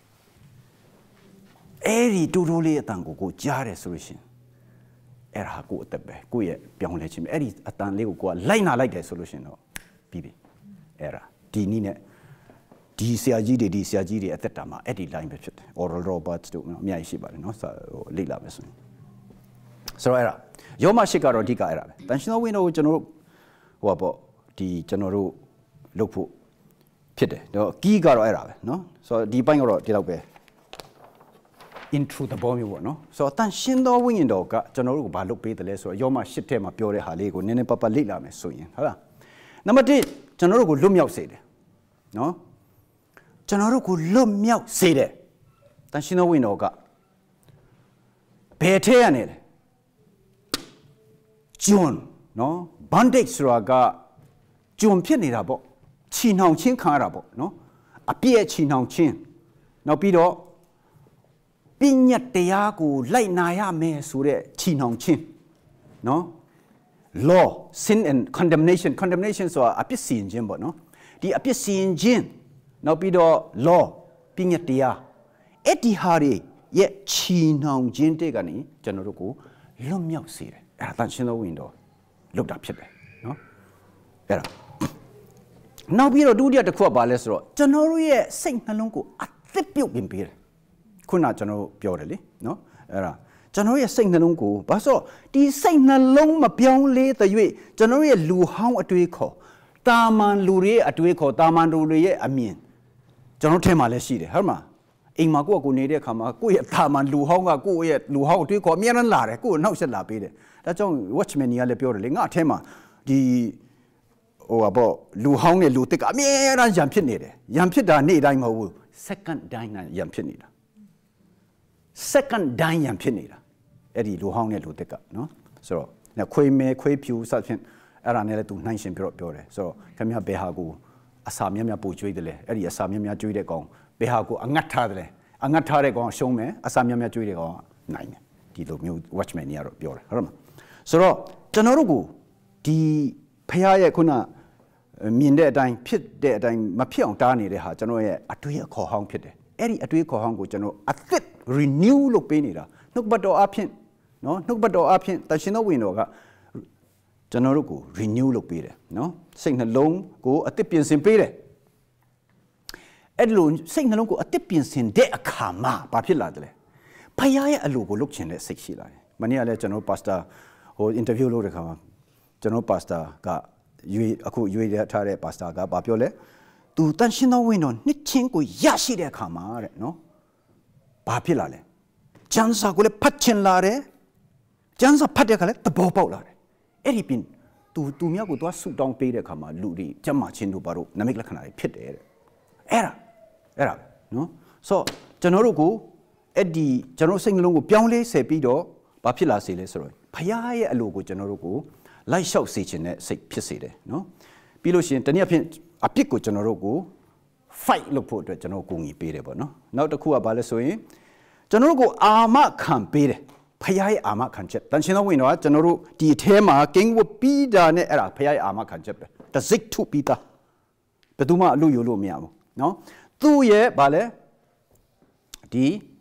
အဲ့ဒီတူလေးအတန်ကိုကြားတယ်ဆိုလို့ရှိရင်အဲ့ဒါကိုအသက်ပဲကိုယ့်ရဲ့ပြောင်းလဲခြင်းပဲအဲ့ဒီအတန်လေးကိုကလိုက်နာလိုက်တယ်ဆိုလို့ရှိရင်တော့ပြီးပြီအဲ့ဒါဒီနည်းနဲ့ဒီဆရာကြီးတွေအသက်တာမှာအဲ့ဒီ line ပဲဖြစ်တယ် Oral Roberts တို့အများကြီးရှိပါတယ်နော်လေ့လာမယ်ဆိုရင်ဆိုတော့အဲ့ဒါယောမရှိကတော့အဓိကအဲ့ဒါပဲတန်ရှင်တော်ဝိညာဉ်ကိုကျွန်တော်တို့ဟိုပေါ့ဒီကျွန်တော်တို့လုပ်ဖို့ဖြစ်တယ်တော့ကီးကတော့အဲ့ဒါပဲနော်ဆိုတော့ဒီပိုင်းကတော့ဒီလောက်ပဲ intro သဘောမျိုးပေါ့နော်ဆိုတော့တန်ရှင်တော်ဝိညာဉ်တော်ကကျွန်တော်တို့ကိုဘာလုပ်ပေးတယ်လဲဆိုတော့ယောမရှိထဲမှာပြောတဲ့ဟာလေးကိုနည်းနည်းပတ်လေ့လာမယ်ဆိုရင်ဟုတ်လားနံပါတ်1ကျွန်တော်တို့ကိုလွတ်မြောက်စေတယ်နော်ကျွန်တော်တို့ကိုလွတ်မြောက်စေတယ်တန်ရှင်တော်ဝိညာဉ်တော်ကဘယ်ထဲရနေလဲဂျွန်နော် bandage ဆိုတာကဂျွန်ဖြစ်နေတာပေါ့ချီနှောင်ချင်းခံရတာပေါ့နော်အပြည့်ချီနှောင်ချင်းနောက်ပြီးတော့ပညတ်တရားကိုလိုက်နာရမယ်ဆိုတဲ့ချီနှောင်ချင်းနော် law sin and condemnation ဆိုတာအပြစ်စီရင်ခြင်းပေါ့နော်ဒီအပြစ်စီရင်ခြင်းနောက်ပြီးတော့ law ပညတ်တရားအဲ့ဒီဟာတွေရဲ့ချီနှောင်ခြင်းတဲ့ကနေကျွန်တော်တို့ကိုလွတ်မြောက်စေတယ်အဲ့ဒါတန်ရှင်တော်ဝိညာဉ်တော်လုပ်တာဖြစ်တယ်နော်အဲ့ဒါနောက်ပြီးတော့ဒုတိယတစ်ခုကဘာလဲဆိုတော့ကျွန်တော်တို့ရဲ့စိတ်နှလုံးကိုအသစ်ပြုတ်ပြင်ပေးတယ်ခုနကျွန်တော်တို့ပြောတယ်လေနော်အဲ့ဒါကျွန်တော်ရဲ့စိတ်နှလုံးကိုဘာလို့ဒီစိတ်နှလုံးမပြောင်းလဲတဲ့၍ကျွန်တော်ရဲ့လူဟောင်းအတွေးခေါ်တာမန်လူတွေရဲ့အတွေးခေါ်တာမန်လူတွေရဲ့အမြင်ကျွန်တော်ထဲမှာလည်းရှိတယ်ဟုတ်မှာအိမ်မှာကိုနေတဲ့အခါမှာကိုယ့်ရဲ့တာမန်လူဟောင်းကကိုယ့်ရဲ့လူဟောင်းအတွေးခေါ်အများနဲ့လာတယ်ကိုယ့်ကိုနှောက်ရက်လာပေးတယ်ဒါကြောင့် watchman ကြီးကလည်းပြောတယ်လေငါအထဲမှာဒီဟိုပေါ့လူဟောင်းနဲ့လူတစ်ကအမြဲတမ်းရံဖြစ်နေတယ်ရံဖြစ်တာနေ့တိုင်းမဟုတ်ဘူး second တိုင်းရံဖြစ်နေတာ second တိုင်းရံဖြစ်နေတာအဲ့ဒီလူဟောင်းနဲ့လူတစ်ကနော်ဆိုတော့ခွေးမဲခွေးဖြူစသဖြင့်အဲ့ဒါနဲ့လည်းသူနှိုင်းရှင်ပြောတယ်ဆိုတော့ခင်ဗျားဘယ်ဟာကိုအစာများပိုကျွေးတယ်လေအဲ့ဒီအစာများကျွေးတဲ့ကောင်ဘယ်ဟာကိုအငတ်ထားတယ်လေအငတ်ထားတဲ့ကောင်ရှုံးမယ်အစာများကျွေးတဲ့ကောင်နိုင်တယ်ဒီလိုမျိုး watchman ကြီးကတော့ပြောတယ်ဟုတ်မှာဆိုတော့ကျွန်တော်တို့ကိုဒီဖះရဲ့ခုနမြင်တဲ့အတိုင်းဖြစ်တဲ့အတိုင်းမဖြစ်အောင်တားနေတဲ့ဟာကျွန်တော်ရဲ့အတွေးအခေါ်ဟောင်းဖြစ်တယ်အဲ့ဒီအတွေးခေါ်ဟောင်းကိုကျွန်တော်အသစ် renew လုပ်ပေးနေတာနှုတ်ဘတ်တော်အဖြစ်နော်နှုတ်ဘတ်တော်အဖြစ်တရှင်တော်ဝင်တော်ကကျွန်တော်တို့ကို renew လုပ်ပေးတယ်နော်စိတ်နှလုံးကိုအသစ်ပြင်ဆင်ပေးတယ်အဲ့လိုစိတ်နှလုံးကိုအသစ်ပြင်ဆင်တဲ့အခါမှာဘာဖြစ်လာတယ်လဲพยายามลูกลุกเช่นเด็กสิสิเลยมันนี่อะไรจันโนพาสต้าโอ้อินเตอร์วิวลูกเลยครับจันโนพาสต้าก็ยูเดียท่าเรพาสต้าก็ปาพิโอเลยตูตันชินเอาวินอนนี่ชิงกูยาสิเด็กขามาเรเนาะปาพิลาเลยจันสากูเลยพัดเชนลาเรจันสาพัดเด็กเลยตะโบเป่าลาเรเอริปินตูเมียกูตัวสุดดองเปย์เด็กขามาลูดีจะมาชินดูบารุน้ำมิกลักขนาดพิษเอร่เนาะ so จันโนรูกูเอ็ดดี้จันโนสิงห์ลงกูเปียงเลยเสปีโดปาพิลาสิเลยสรอยพยายามลูกกูจันโนรูกูไล่เช่าสิชินเนี่ยสิพิเศษเลยเนาะปีลุชินตอนนี้พิอภิกูจันโนรูกูไฟลูกพูดด้วยจันโนกูงี้เปย์เลยบ่เนาะนอกจากคู่บาเลสวยจันโนรูกูอามาขันเปย์เลยพยายามอามาขันเจ็บแต่ชินเอาไว้เนาะจันโนรูดีเทมาเก่งว่าปีดาเนี่ยอะไรพยายามอามาขันเจ็บเลยแต่ซิกทุปีตาแต่ตัวมาลู่อยู่ลู่ไม่เอาเนาะตัวเย่บาเลดี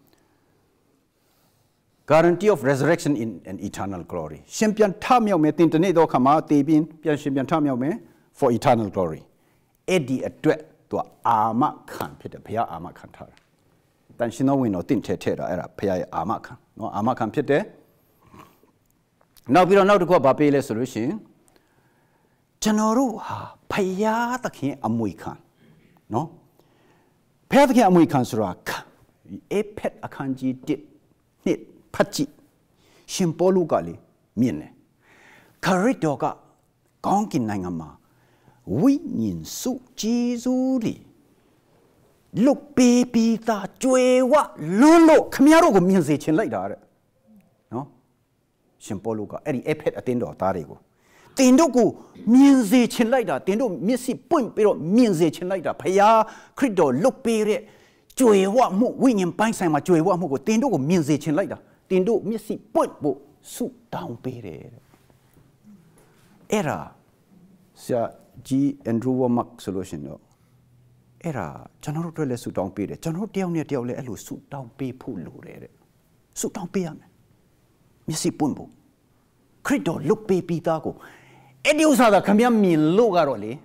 guarantee of resurrection in an eternal glory ชิมเปียนท่ามีเอาเมตินตัวนี้ตัวขมาตีบินเปียนชิมเปียนท่ามีเอาเม for eternal glory เอ็ดดี้ด้วยตัวอามาขันพิจารณาอามาขันท่าแต่ชินเอาไว้เนาะตินเท่ๆอะไรพยายอามาขันเนาะอามาขันพิจารณาพี่เราเนาดูก็บาเปเลยสรุปสิจันโนรูฮาพยาตะเคียนอมวยขันเนาะพยาตะเคียนอมวยขันสุราค่ะเอเพดอาคันจีดินี่พัชจิชิมโปลูกาลีมีนเน่คาริโดกะกองกินในงามาวิญญาณสุจีซูลีลูกเปปีตาจวยวะลุโลขมียารุก็มีนเสียชินไล่ด่าเนาะชิมโปลูกาเอริเอเพดอตินโดตาเรกูตินโดกูมีนเสียชินไล่ด่าตินโดมีสิปุ่นไปโดมีนเสียชินไล่ด่าพยาคริโดลูกเปเรจวยวะมุวิญญาณไปใส่มาจวยวะมุกูตินโดกูมีนเสียชินไล่ด่าตินโดมีสิปุ่นบุสุดาวเปเรเอราเสียจีแอนดรูวมักโซลูชันเนาะเอราจันทร์รู้เลยสุดาวเปเรจันทร์เดียวเนี่ยเดียวเลยไอ้ลูกสุดาวเปพูดลูเรสุดาวเปอะมีสิปุ่นบุคริสโตลูกเปปีตากูเอ็ดดิวซาดาขมีมีลูกอะไรเลย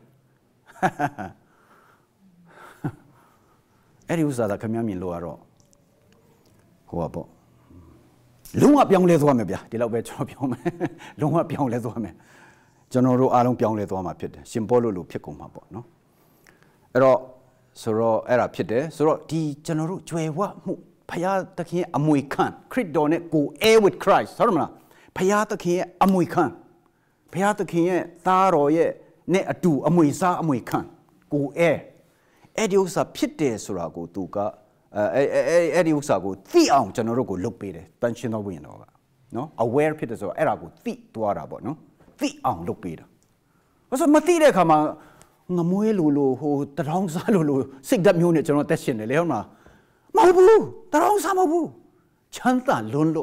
เอ็ดดิวซาดาขมีมีลูกอะไรหัวบ่ลุงว่าเปียงเลยตัวมั้ยเปียဒီလောက်ပဲကျွန်တော်ပြောမယ်ลุงว่าเปียงเลยตัวมั้ยကျွန်တော်တို့အားလုံးเปียงเลยตัวမှာဖြစ်တယ်ရှင်ပေါလုဖြစ်ကုန်မှာပေါ့နော်အဲ့တော့ဆိုတော့အဲ့ဒါဖြစ်တယ်ဆိုတော့ဒီကျွန်တော်တို့ကြွယ်ဝမှုဖခင်သခင်ရဲ့အမွေခံခရစ်တော်နဲ့ကို air with Christ ဟုတ်မလားဖခင်သခင်ရဲ့အမွေခံဖခင်သခင်ရဲ့သားတော်ရဲ့နဲ့အတူအမွေစားအမွေခံကို air အဲ့ဒီဥစ္စာဖြစ်တယ်ဆိုတာကိုသူကအဲ့ဒီဥစ္စာကိုသိအောင်ကျွန်တော်တို့ကိုလုပ်ပေးတယ်တန်ရှင်းသောဝိညာဉ်တော်ကနော် aware ဖြစ်တယ်ဆိုတော့အဲ့ဒါကိုသိသွားတာပေါ့နော်သိအောင်လုပ်ပေးတာဘာလို့မသိတဲ့အခါမှာငမွေးလိုဟိုတရောင်းစားလိုစိတ်ဓာတ်မျိုးနဲ့ကျွန်တော်တက်ရှင်တယ်လေဟုတ်မှာမဟုတ်ဘူးတရောင်းစားမဟုတ်ဘူးချမ်းသာလွန်းလို့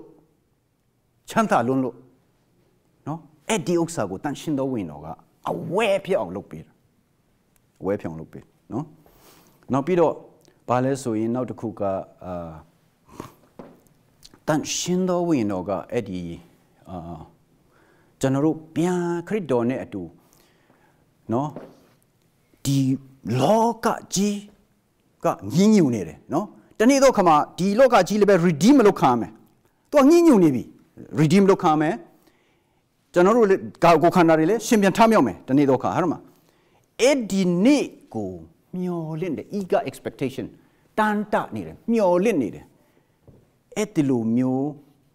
နော်အဲ့ဒီဥစ္စာကိုတန်ရှင်းသောဝိညာဉ်တော်က aware ဖြစ်အောင်လုပ်ပေးတာ aware ဖြစ်အောင်လုပ်ပေးနော်နောက်ပြီးတော့ဘာလဲဆိုရင်နောက်တစ်ခုကတန်ရှင်းသောဝိညာဉ်တော်ကအဲ့ဒီကျွန်တော်တို့ပြန်ခရစ်တော်နဲ့အတူနော်ဒီလောကကြီးကညှဉ်းညူနေတယ်နော်တနေ့တော့ခါမှာဒီလောကကြီးလည်းပဲ redeem လုပ်ခံမယ်သူကညှဉ်းညူနေပြီ redeem လုပ်ခံမယ်ကျွန်တော်တို့ကိုခန္ဓာတွေလည်းရှင်ပြန်ထမြောက်မယ်တနေ့တော့ခါဟုတ်မှာအဲ့ဒီနေ့ကိုမျောလင့်တယ် eager expectation တန်တနေတယ်မျောလင့်နေတယ်အဲ့ဒီလိုမျိုး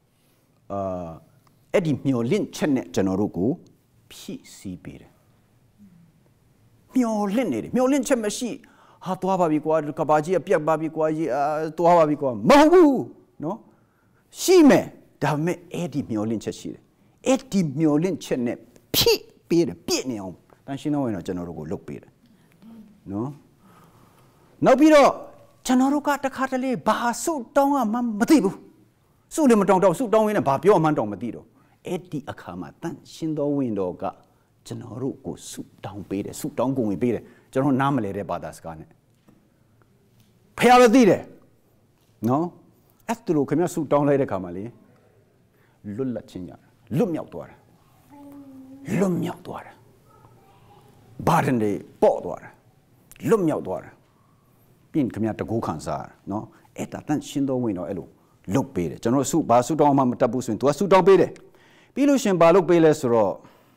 အဲ့ဒီမျောလင့်ချက်နဲ့ကျွန်တော်တို့ကိုဖြည့်ဆည်းပေးတယ်မျောလင့်နေတယ်မျောလင့်ချက်မရှိဟာသွားပါပြီကွာကဘာကြီးပြတ်ပါပြီကွာသွားပါပြီကွာမဟုတ်ဘူးနော်ရှိမယ်ဒါပေမဲ့အဲ့ဒီမျောလင့်ချက်ရှိတယ်အဲ့ဒီမျောလင့်ချက်နဲ့ဖြည့်ပေးတယ်ပြည့်နေအောင်တန်ရှင်းတော့ဝင်တော့ကျွန်တော်တို့ကိုလုပ်ပေးတယ်နော်နောက်ပြီးတော့ကျွန်တော်တို့ကတခါတလေဘာစုတောင်းမှမသိဘူးစုလည်းမတောင်းတော့စုတောင်းရင်းနဲ့ဘာပြောမှန်းတောင်းမသိတော့အဲ့ဒီအခါမှာတန်ရှင်းတော်ဝင်တော်ကကျွန်တော်တို့ကိုစုတောင်းပေးတယ်စုတောင်းကုန်ဝင်ပေးတယ်ကျွန်တော်နားမလဲတဲ့ဘာသာစကားနဲ့ဖျားလည်းသိတယ်နော်အဲ့ဒါလိုခင်ဗျစုတောင်းလိုက်တဲ့အခါမှာလေလွတ်လပ်ခြင်းရလွတ်မြောက်သွားတာဘာရင်တွေပေါ့သွားတာလွတ်မြောက်သွားတာပြင်ခင်ဗျတကူခံစားနော်အဲ့ဒါတန်ရှင်းတော်ဝင်တော့အဲ့လို look better. General soup, basu down matabu swing to a suit down better. Pilusion balok beles raw.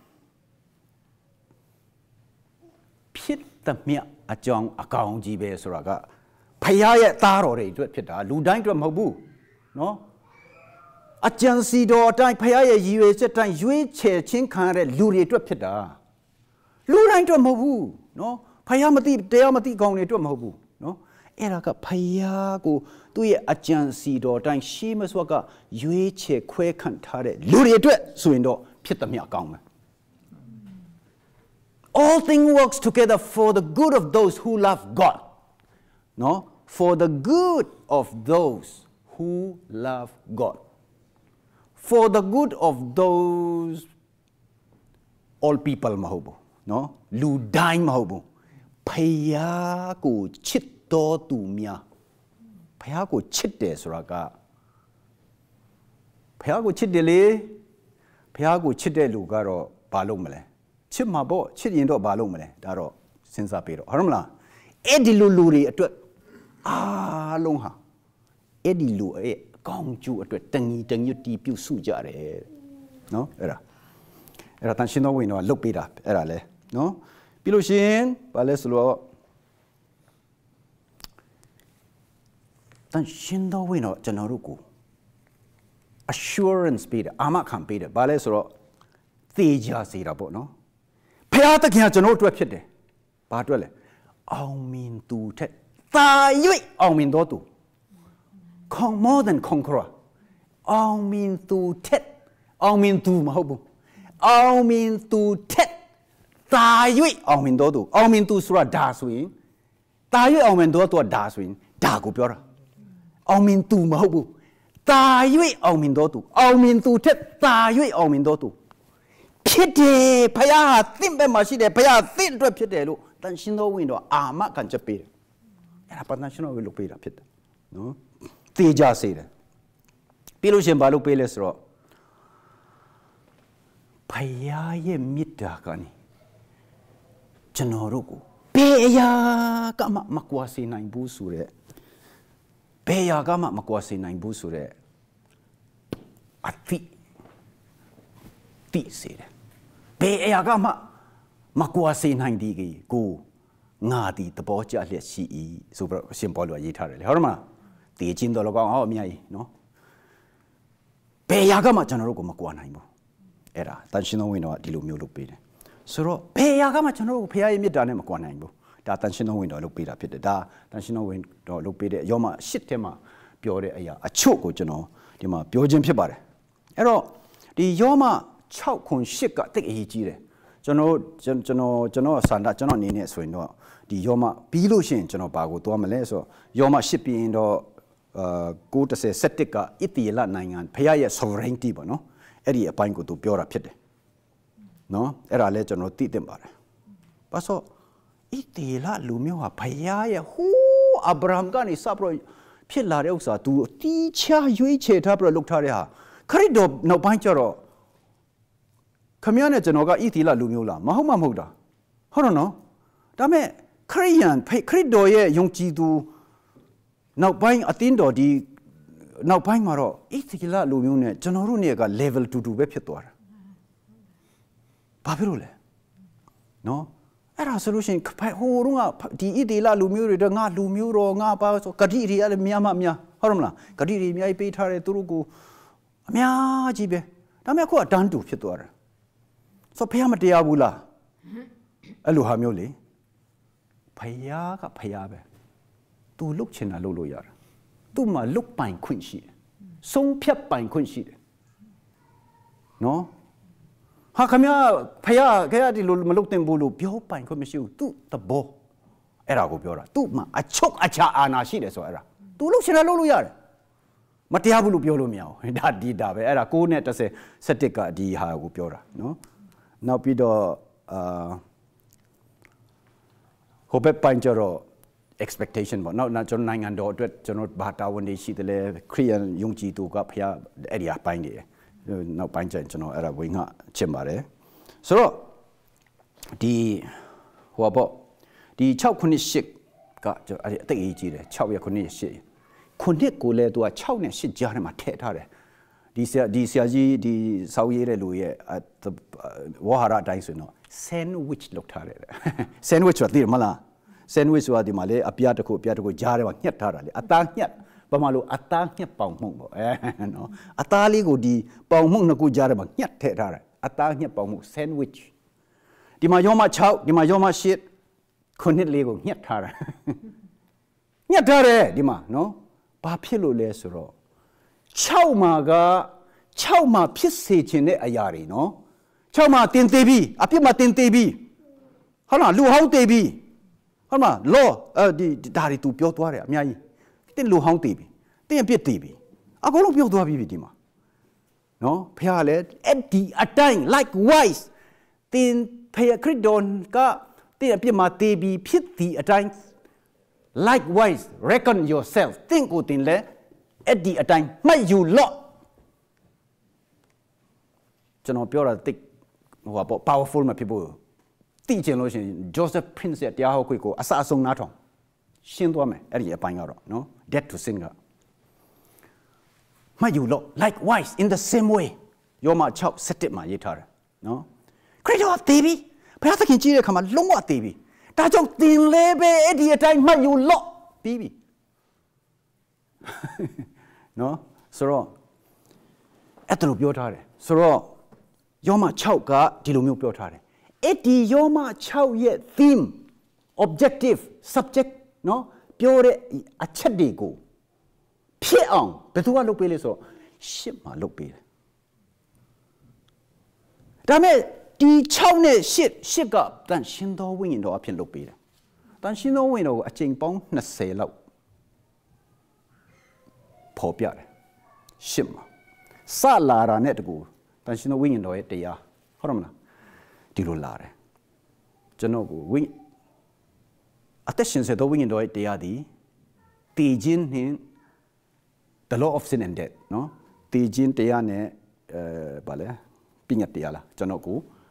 Pit the mere a jong a cow GB Suraga. Payaya taro re to a pita, ludine to a mabu. No? A jansi door time payaya you is a time you chair chinkare luri to a pita. Ludine to a mabu. No? Payamati, deamati gone to a mabu. No? Eraka payago do ye a jansi door time she must work a you chair quake cantare luri to it. So in door pita me a gong. All things works together for the good of those who love God. No? For the good of those who love God. For the good of those all people mahobo. No? Ludain mahobo. Paya ko chitto tumia. Paya ko chitte suraka. Paya ko chitte le. Paya ko chitte lugaro balong male. Chip my boy, chit in do balomele, daro, since I paid. Harmla, Ediluri at longa. Edilu, gong ju at tangy deep you sujare. No, era. Era tanshino window, look it up, erale. No, Pilushin, Paleslo Tanshindo window, Janaruku. Assurance Peter, Amakam Peter, Balesro, Thija Sirabo, no? Payata can't know to a kid. Partwell. I mean to take. I mean to. More than conqueror. I mean to take. I mean to Mahobu. I mean to take. I mean to. I mean to Sura Daswing. I mean to a Daswing. Dagupura. I mean to Mahobu. I mean to. I mean to take. I mean to. Pity, Paya, think by Machine, Paya, think to a pity, then she know window, Ama can't pay. And a national will look at pit. No? Tija said. Pilusion Balu Peles Rock. Paya ye mitagani. Janoruku. Paya gama makwasi nine busure. Paya gama makwasi nine busure. A thief. Said. Be a gama Makwasi 90 go Nadi the Bocha let she super simple yitar. Herma, the Chindologa, me, no? Be Yagama Chanaruko Makwanaibo. Era, Tanshino window at Dilumio Lupid. So, Pay Yagama Chano, Pay me done Makwanaibo. That Tanshino window look bit up at the da, Tanshino window look bit at Yoma shitema, Pure a choke, you know, Dima, Pure Jim Pibare. Ero, the Yoma. Chow con ship got take a gire. Jono, Sanda, Jono Nines window. The Yoma Pilushin, Jono Bago, Domaleso, Yoma shipping do go to say Setica, Itila Nangan, Paya sovereignty, no? Eddie a pango to Pura Pit. No? Era legend of Titimbar. But so Itila Lumio, Paya, who Abraham Gani Sabro Pilarosa to teacher, you tabra looked at Corridor, no panchero. Community noga itila lumula, Mahoma Muda. Horono, Dame, Korean, Credoye, Yongjidu, now buying a tindo di now buying maro, itila lumune, Jonorunega level to do wepitor. Papirule. No? Era solution, Horunga, di itila lumuri, the nga lumuro, nga baso, Kadiri, Miama Mia, Horona, Kadiri, Mia Petare, Turugu, Mia Jibe, Damako, Dandu, Pitor. So Payama Diabula Aluhamuli Payaga Payabe. Do look china loloyar. Do my look pine quincy. Song piap pine quincy. No? Hakamia Paya Gadi Malukten Bulu, Pio pine commission, do the bo. Erago Biora. Do ma a choke a cha ana she so era. Do look china loloyar. Matiabulu Biolo meow. That did that. Era go net as a setica di hagu Biora. No? Now, Pido Hope Panjaro expectation, but not John Nine and Dot, John Bata when they see the Korean Yongji to go up here, the area Pine, no Panjan, era winga chembare. So, the Wabo, the Chow Kuni ship got I think easy, Chow Yakuni ship. คนนี้กูเลยตัวเช่าเนี่ยชิดจาเนี่ยมาเทท่าเลยดีเสียจีดีสาวเย่เลยลุยว่าหาได้สุดเนาะแซนด์วิชลูกท่าเลยแซนด์วิชว่าตีมาละแซนด์วิชว่าดีมาเลยอภิญญาตะกูจาเลยว่าเงียบท่าเลยอัตตาเงียบประมาณรู้อัตตาเงียบเป่ามุ่งบ่เนาะอัตตาลีกูดีเป่ามุ่งนะกูจาเลยว่าเงียบเทท่าเลยอัตตาเงียบเป่ามุ่งแซนด์วิชดีมาโยมาเช่าดีมาโยมาชิดคนนี้เลยกูเงียบท่าเลยเงียบท่าเลยดีมาเนาะป้าพี่รู้เลยสุดเช่ามาพิเศษเนี่ยอายารีเนาะเช่ามาเต็นเตบีอภิมาเต็นเตบีเขาหน่าลู่ห้องเตบีเขาหน่าล้อดีดาริตูเปียวตัวเลยมีอะไรเต็นลู่ห้องเตบีเต็นเปียเตบีอ่ะก็ลงเปียวตัวบีดีมาเนาะเพียเลยเอ็ดดี้อัดได้ likewise เต็นเพียคริสโดนก็เต็นเปียมาเตบีพิธีอัดได้ likewise reckon yourself เต็นกูเต็นเลยเอ็ดดี้อัดได้ไม่อยู่ล้อจะนอเปียวระติกหัวปอ powerful มาพี่บัวตีเจนโลชิน Joseph Prince เดียวเขาคุยกูอาสาส่งน้าทองชินตัวไหมไอ้เรื่องไปงั้นหรอเนาะ dead to sin ก็ไม่อยู่หรอก likewise in the same way โยมาชอบเซตมาเยท่าเลยเนาะใครจะว่าตีบีพระสักขีจีเลยคำว่าลงว่าตีบีแต่จงตีเลเบไอ้เดียใจไม่อยู่หรอกตีบีเนาะสโรไอ้ตัวเปียวท่าเลยสโรโยมาเช่าก็ที่เราไม่เปียวท่าเลยเอ็ดดี้โยมาเช่าเย่ theme objective subject เนาะเปียวเลยอัจฉริกูเพี้ยอ่างเป็นตัวลูกเปเลยสชิบมาลูกเปเลยแต่เมื่อที่เช่าเนี่ยชิดก็แต่ชินโดวิ่งโดอภิลูกเปเลยแต่ชินโดวิ่งโดอาจริงป้องนัดเสียแล้วพอเปียเลยชิบมาซาลาราเนี่ยตะกูแต่ฉันวิ่งโดยเดียเขาทำนะดิโลลาร์ฉันก็วิ่งอัตฉันเสด็จวิ่งโดยเดียดีตีจินนี่ the law of sin and death เนาะตีจินเดียเนี่ยบาเลยปิญญาเดียละฉันก็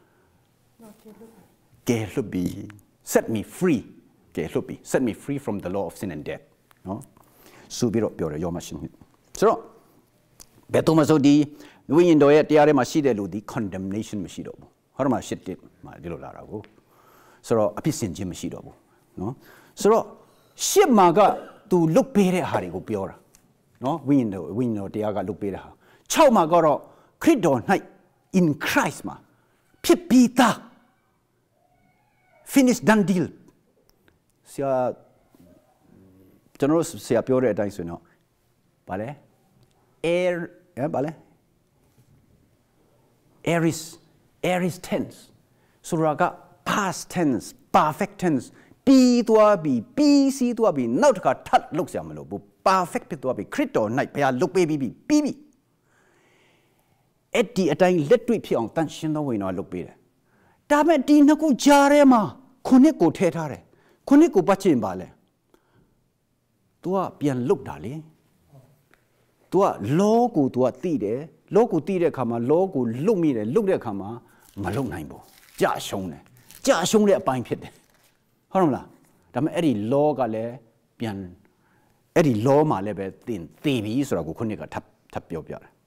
เกลุบี set me free เกลุบี set me free from the law of sin and death เนาะสูบิโรเปียวเลยยอมมาชินสโรเบตุมาโซดีวิญญาณโดยที่อะไรมาสิเดลูดี condemnation ไม่สิดอกบุฮาร์มาสิเดมาดิโลลาราบุสโรอภิสินจิไม่สิดอกบุเนาะสโรชิบมาก็ตูลุกเปเรหาริกูเปียวระเนาะวิญญาณที่อะไรก็ลุกเปเรหาเช่ามาก็รอคริสโดนให้ in Christ มาพิปีตา finish done deal เสียจนรู้เสียเปียวเรได้สุดเนาะบาเลยบาเลยaorist tense สุราก็ past tense perfect tense ปีตัวบีซีตัวบีนอกจากทัดลุกเสียมาลูกบุ perfect เป็นตัวบีคริสโตในพยาลุกบีเอ็ดดี้อะไรเล็ดด้วยพี่องตันชินโนวินอลุกบีเลยแต่เมื่อดีนักกูจาร์มาคนนี้กูเทท่าเลยคนนี้กูปัจจิมบาเลยตัวเปลี่ยนลุกได้เลยตัวโลกูตัวตีเดโลกูตีเดคำมาโลกูลุกมีเดลุกเดคำมามาลุกไหนบ่จ่าชงเลยไปผิดเลยเข้าใจมั้ยล่ะแต่เมื่อไอ้ดีโลก็เลยเปลี่ยนไอ้ดีโลมาเลยแบบตีบีสุดกูคนนี้ก็ทับเปียวเลย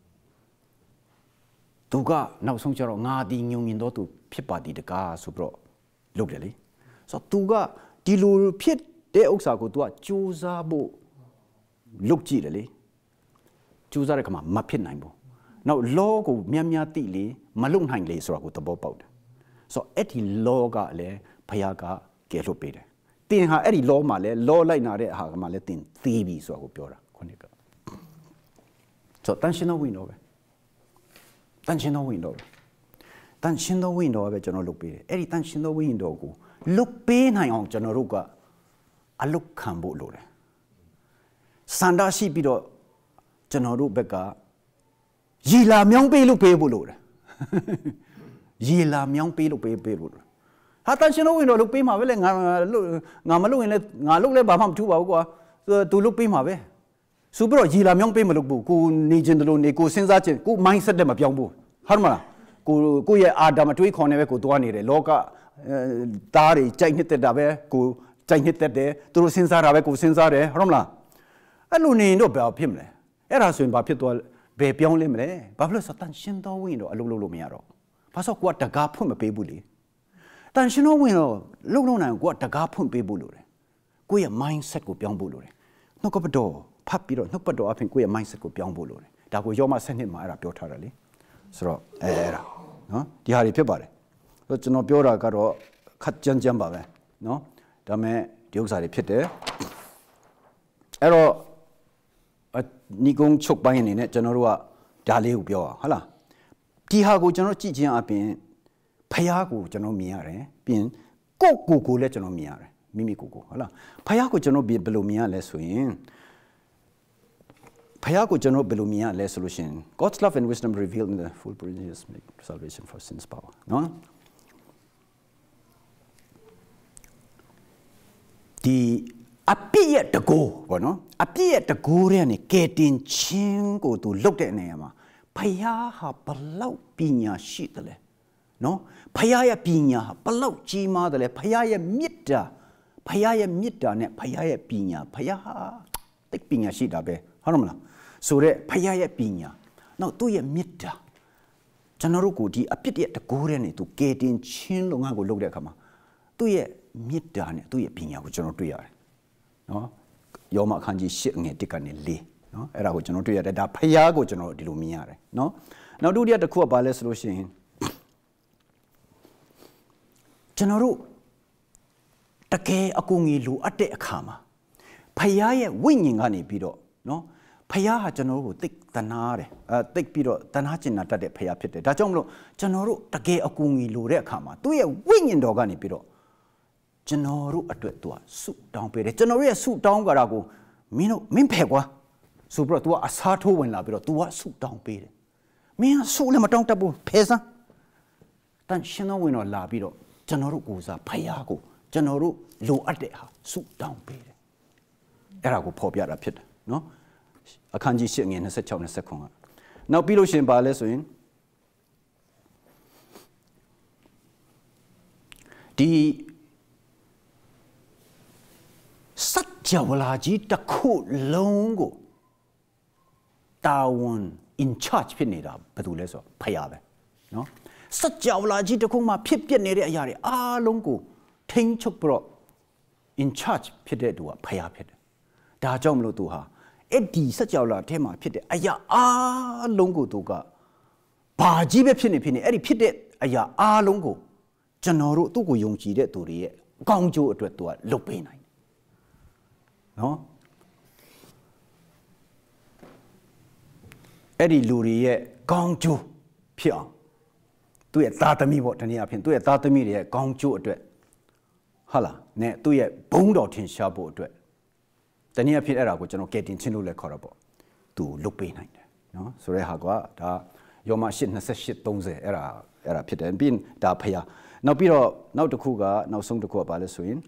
ตัวก็นักสงฆ์จะร้องงาดีงงยินโดตัวพิบาดีเด็กาสุบโรลุกเดลี่so ตัวก็ดีลูพิดเด็กอุกษากูตัวจูซาบุลุกจีเดลี่จูซาเรคมาพิดไหนบ่now โลกูเมียตีเลยมาลุกไหนเลยสุดกูตบเป่า so ไอ้ที่โลก็เลยพยากาเกลุไปเลยตีนหาไอ้ที่โลมาเลยโลไล่นาเรหามาเลยตีนตีบีสุดกูเปียวละคนนี้ก็ so ตั้งชินเอาวินโอเวตั้งชินเอาวินโอเวตั้งชินเอาวินโอเวจนลุกไปเลยไอ้ที่ตั้งชินเอาวินโอกูลุกไปไหนอ่ะจนลุกก็อลุกขันบุลุเลยสันดาชีปีโดจนลุกเบก้ายีลามยองไปลุกไปบุลุเลยยีลามยองไปลุกไปบุลุถ้าตั้งชินเอาวินโอลุกไปมาเวลงานมาลุกเลยงานลุกเลยบ้ามันชูบ่าวกว่าตัวลุกไปมาเวสุบโรยีลามยองไปมาลุกบุกูนี่จินตลุนี่กูสินซาจินกูไม่สัตย์เดมาเปียงบุฮาร์มากูยังอาดามาทุยคนเนี่ยกูตัวนี่เลยโลกะตารีใจนิดเดียวเว้กูใจนิดเดียวตัวสินซาราเว้กูสินซาเร่ฮาร์มา Alone no bell pimle. Erasun Bapito be beyond limle, Bablos at Shindo window, a lumiaro. Paso what the gapum a babuli. Then she no window, Luna, what the gapum babulure. Queer mindset go beyond bulure. No go door, papiro, no door up in queer mindset go beyond bulure. That was your ma send him my rapiotarally. So, era. No? The Harry Pibare. But no Biora got cut jamba, no? Dame, Dioxari Pite. Ero. Nigong chok bayan in it, General Dali Ubio, Hala. Tihago General Chijian up in Payago General Miare, being Goku let General Miare, Mimi Goku, Hala. Payago General be below Mia less win. Payago General below Mia less solution. God's love and wisdom revealed in the full brilliance make salvation for sin's power. No? The appear to go, no? Appear to go and get in chingo to look at Nema. Paya ha below pina sheetale. No? Paya pina, below chimadale, paya mita, net paya pina, paya. Take pina sheet abe, harmla. So re paya pina. Now do ye mita. Janaruku di appear to go and to get in chin long ago look at Kama. Do ye mita, do ye pina, which are not no, Yoma Kanji shitting it, Dickany, no, era which no to yet a payago general dilumiare, no. Now do the other core bales rosin. General Take Akungi Lu Ate Akama. Payaya winning any pido, no. Paya general take tanare, take pido, tanachin at the paya pit. Tajomlo, General Take Akungi Lu Rekama. Do ye winging dogani pido. General at to suit down period. General suit down garago. Mino, Mimpegua. Subra to a sato when labiro to a suit down period. Mina sulema don't tabu pesa. Then Shino win or labiro. General goza, payago. General low at the suit down period. Erago popia pit, no? A kanji sitting in a set on a second. Now below shin bales win. The Satjawalaji the cool longo. Tawon in charge pinida, Peduleso, Payabe. No? Satjawalaji the Kuma Pipia Nere Yari, longo, Ting Chokbro in charge Pidedua, Payapid. Dajomlo to her. Eddie Satjawla Tema Pide, Aya longo toga. Bajibe Pinipini, Eddie Pide, Aya longo. Janoro to go young cheated to re Gongjo to a lopena. No? Eddie Lurie, Gongju, Pia. Do it tatami what any up in, do it tatami, Gongju to it. Hala, ne, do it bone dot in shabo to it. The near Pierre, which are getting Chinule corable to look behind. No? So Rehagua, da, your machine has a shit donze era pit and bin da paya. Now, Piro, now the Kuga, now song the Kua Balaswin.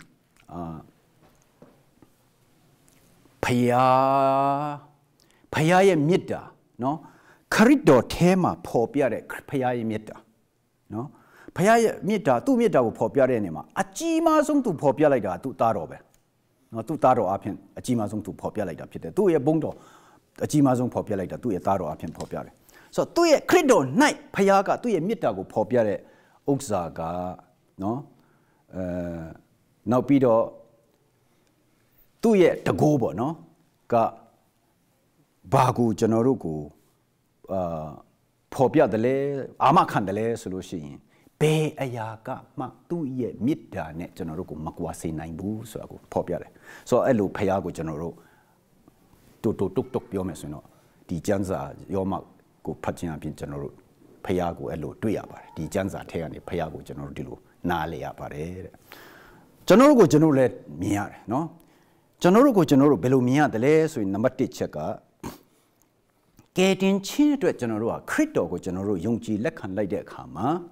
Paya Mida, no? Corridor tema popiare, Paya Mida, no? Paya Mida, 2 meter will popiare anima. A Jima song to popia like that, 2 tarobe. No, 2 taro up in a Jima song to popia like that. 2 a bondo, a Jima song popia like that, 2 a taro up in popiare. So 2 a credo night, Payaga, 2 a meter will popiare, Oxaga, no? Now Pido. 2 years to go, no? Ka Bagu Janoruku Popia the lay, Amakan the lay solution. Be Ayaka, ma 2 years midda net Janoruku Makwasi 9 boo, so I go popular. So I look Payago Janoro to tuk biomes, you know. The Janza, Yoma go patching up in Janoro Payago, Elo, Duyabar, the Janza Teani, Payago Janoro Dilu, Nale Apare. Janoro Janoro Miar, no? Janoro below Mia the less in number teacher. Getting chin to a general, crito go general, Yongji Lekan like that, Kama.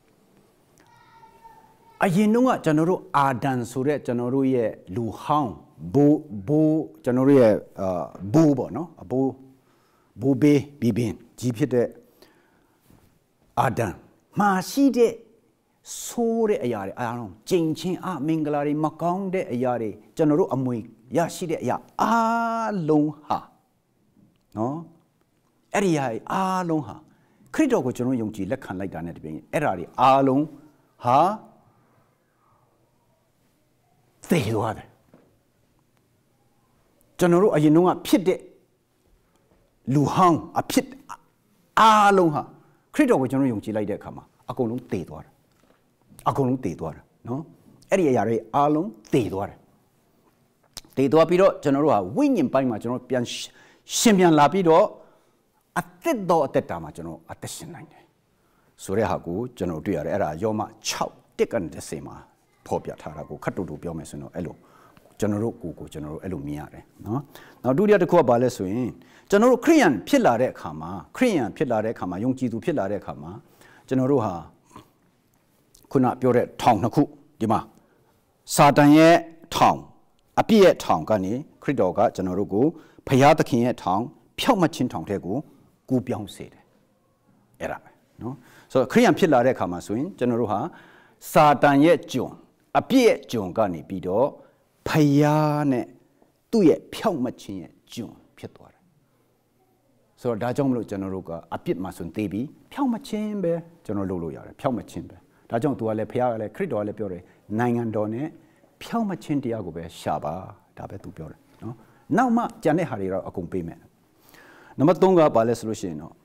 I know what general Adan Sure, general ye, Lu Hang, Bo, general ye, Bobo, no? A bo be, bibin, Jipite Adan. Ma si de. Sore a yari, I don't know, Jing Ching, Minglari, Makong de a yari, General Amui, ya shi de ya a long ha no eri ya a long ha khritတော်ကိုကျွန်တော်ယုံကြည်လက်ခံလိုက်တာနဲ့တပြိုင်အဲ့ဒါတွေအားလုံးဟာသေသွားတယ်ကျွန်တော်တို့အရင်တုန်းကဖြစ်တဲ့လူဟောင်းအဖြစ်အားလုံးဟာခရစ်တော်ကိုကျွန်တော်ယုံကြည်လိုက်တဲ့အခါမှာအကုန်လုံးသေသွားတယ်အကုန်လုံးသေသွားတယ်နော်အဲ့ဒီအရာတွေအားလုံးသေသွားတယ်သေသွားပြီးတော့ကျွန်တော်တို့ဟာဝိညာဉ်ပိုင်းမှာကျွန်တော်ပြန်ရှင်ပြန်လာပြီးတော့အသက်တော်အသက်တာမှာကျွန်တော်အသက်ရှင်နိုင်တယ်ဆိုတဲ့ဟာကိုကျွန်တော်တွေ့ရတယ်အဲ့ဒါယောမ6တက်ကနေ10မှာဖော်ပြထားတာကိုခတ်တူတူပြောမယ်ဆိုရင်တော့အဲ့လိုကျွန်တော်တို့ကိုကျွန်တော်တို့အဲ့လိုမြင်ရတယ်နော်နောက်ဒုတိယတစ်ခုကဘာလဲဆိုရင်ကျွန်တော်တို့ခရိယန်ဖြစ်လာတဲ့အခါမှာခရိယန်ဖြစ်လာတဲ့အခါမှာယုံကြည်သူဖြစ်လာတဲ့အခါမှာကျွန်တော်တို့ဟာခုနပြောတဲ့ထောင်နှစ်ခုဒီမှာစာတန်ရဲ့ထောင်အပြည့်ရဲ့ထောင်ကနေခရစ်တော်ကကျွန်တော်တို့ကိုဖျားသခင်ရဲ့ထောင်ဖြောက်မှတ်ခြင်းထောင်တဲ့ကိုကူးပြောင်းစေတယ်အဲ့ဒါပဲနော်ဆိုတော့ခရိယန်ဖြစ်လာတဲ့အခါမှာဆိုရင်ကျွန်တော်တို့ဟာစာတန်ရဲ့ကျွန်အပြည့်ရဲ့ကျွန်ကနေပြီးတော့ဖယားနဲ့သူ့ရဲ့ဖြောက်မှတ်ခြင်းရဲ့ကျွန်ဖြစ်သွားတယ်ဆိုတော့ဒါကြောင့်မလို့ကျွန်တော်တို့ကအပြစ်မှာဆိုသေးပြီးဖြောက်မှတ်ခြင်းပဲကျွန်တော်လုပ်လို့ရတယ်ဖြောက်မှတ်ခြင်းပဲဒါကြောင့်သူကလည်းဖယားကလည်းခရစ်တော်ကလည်းပြောတယ်နိုင်ငံတော်နဲ့ဖြောက်မှတ်ခြင်းတရားကိုပဲရှာပါဒါပဲသူပြောတယ်နော်နောက်မှကျန်တဲ့ဟာတွေတော့အကုန်ပေးမယ်နံပါတ်3ကဘာလဲဆိုလို့ရှိရင်တော့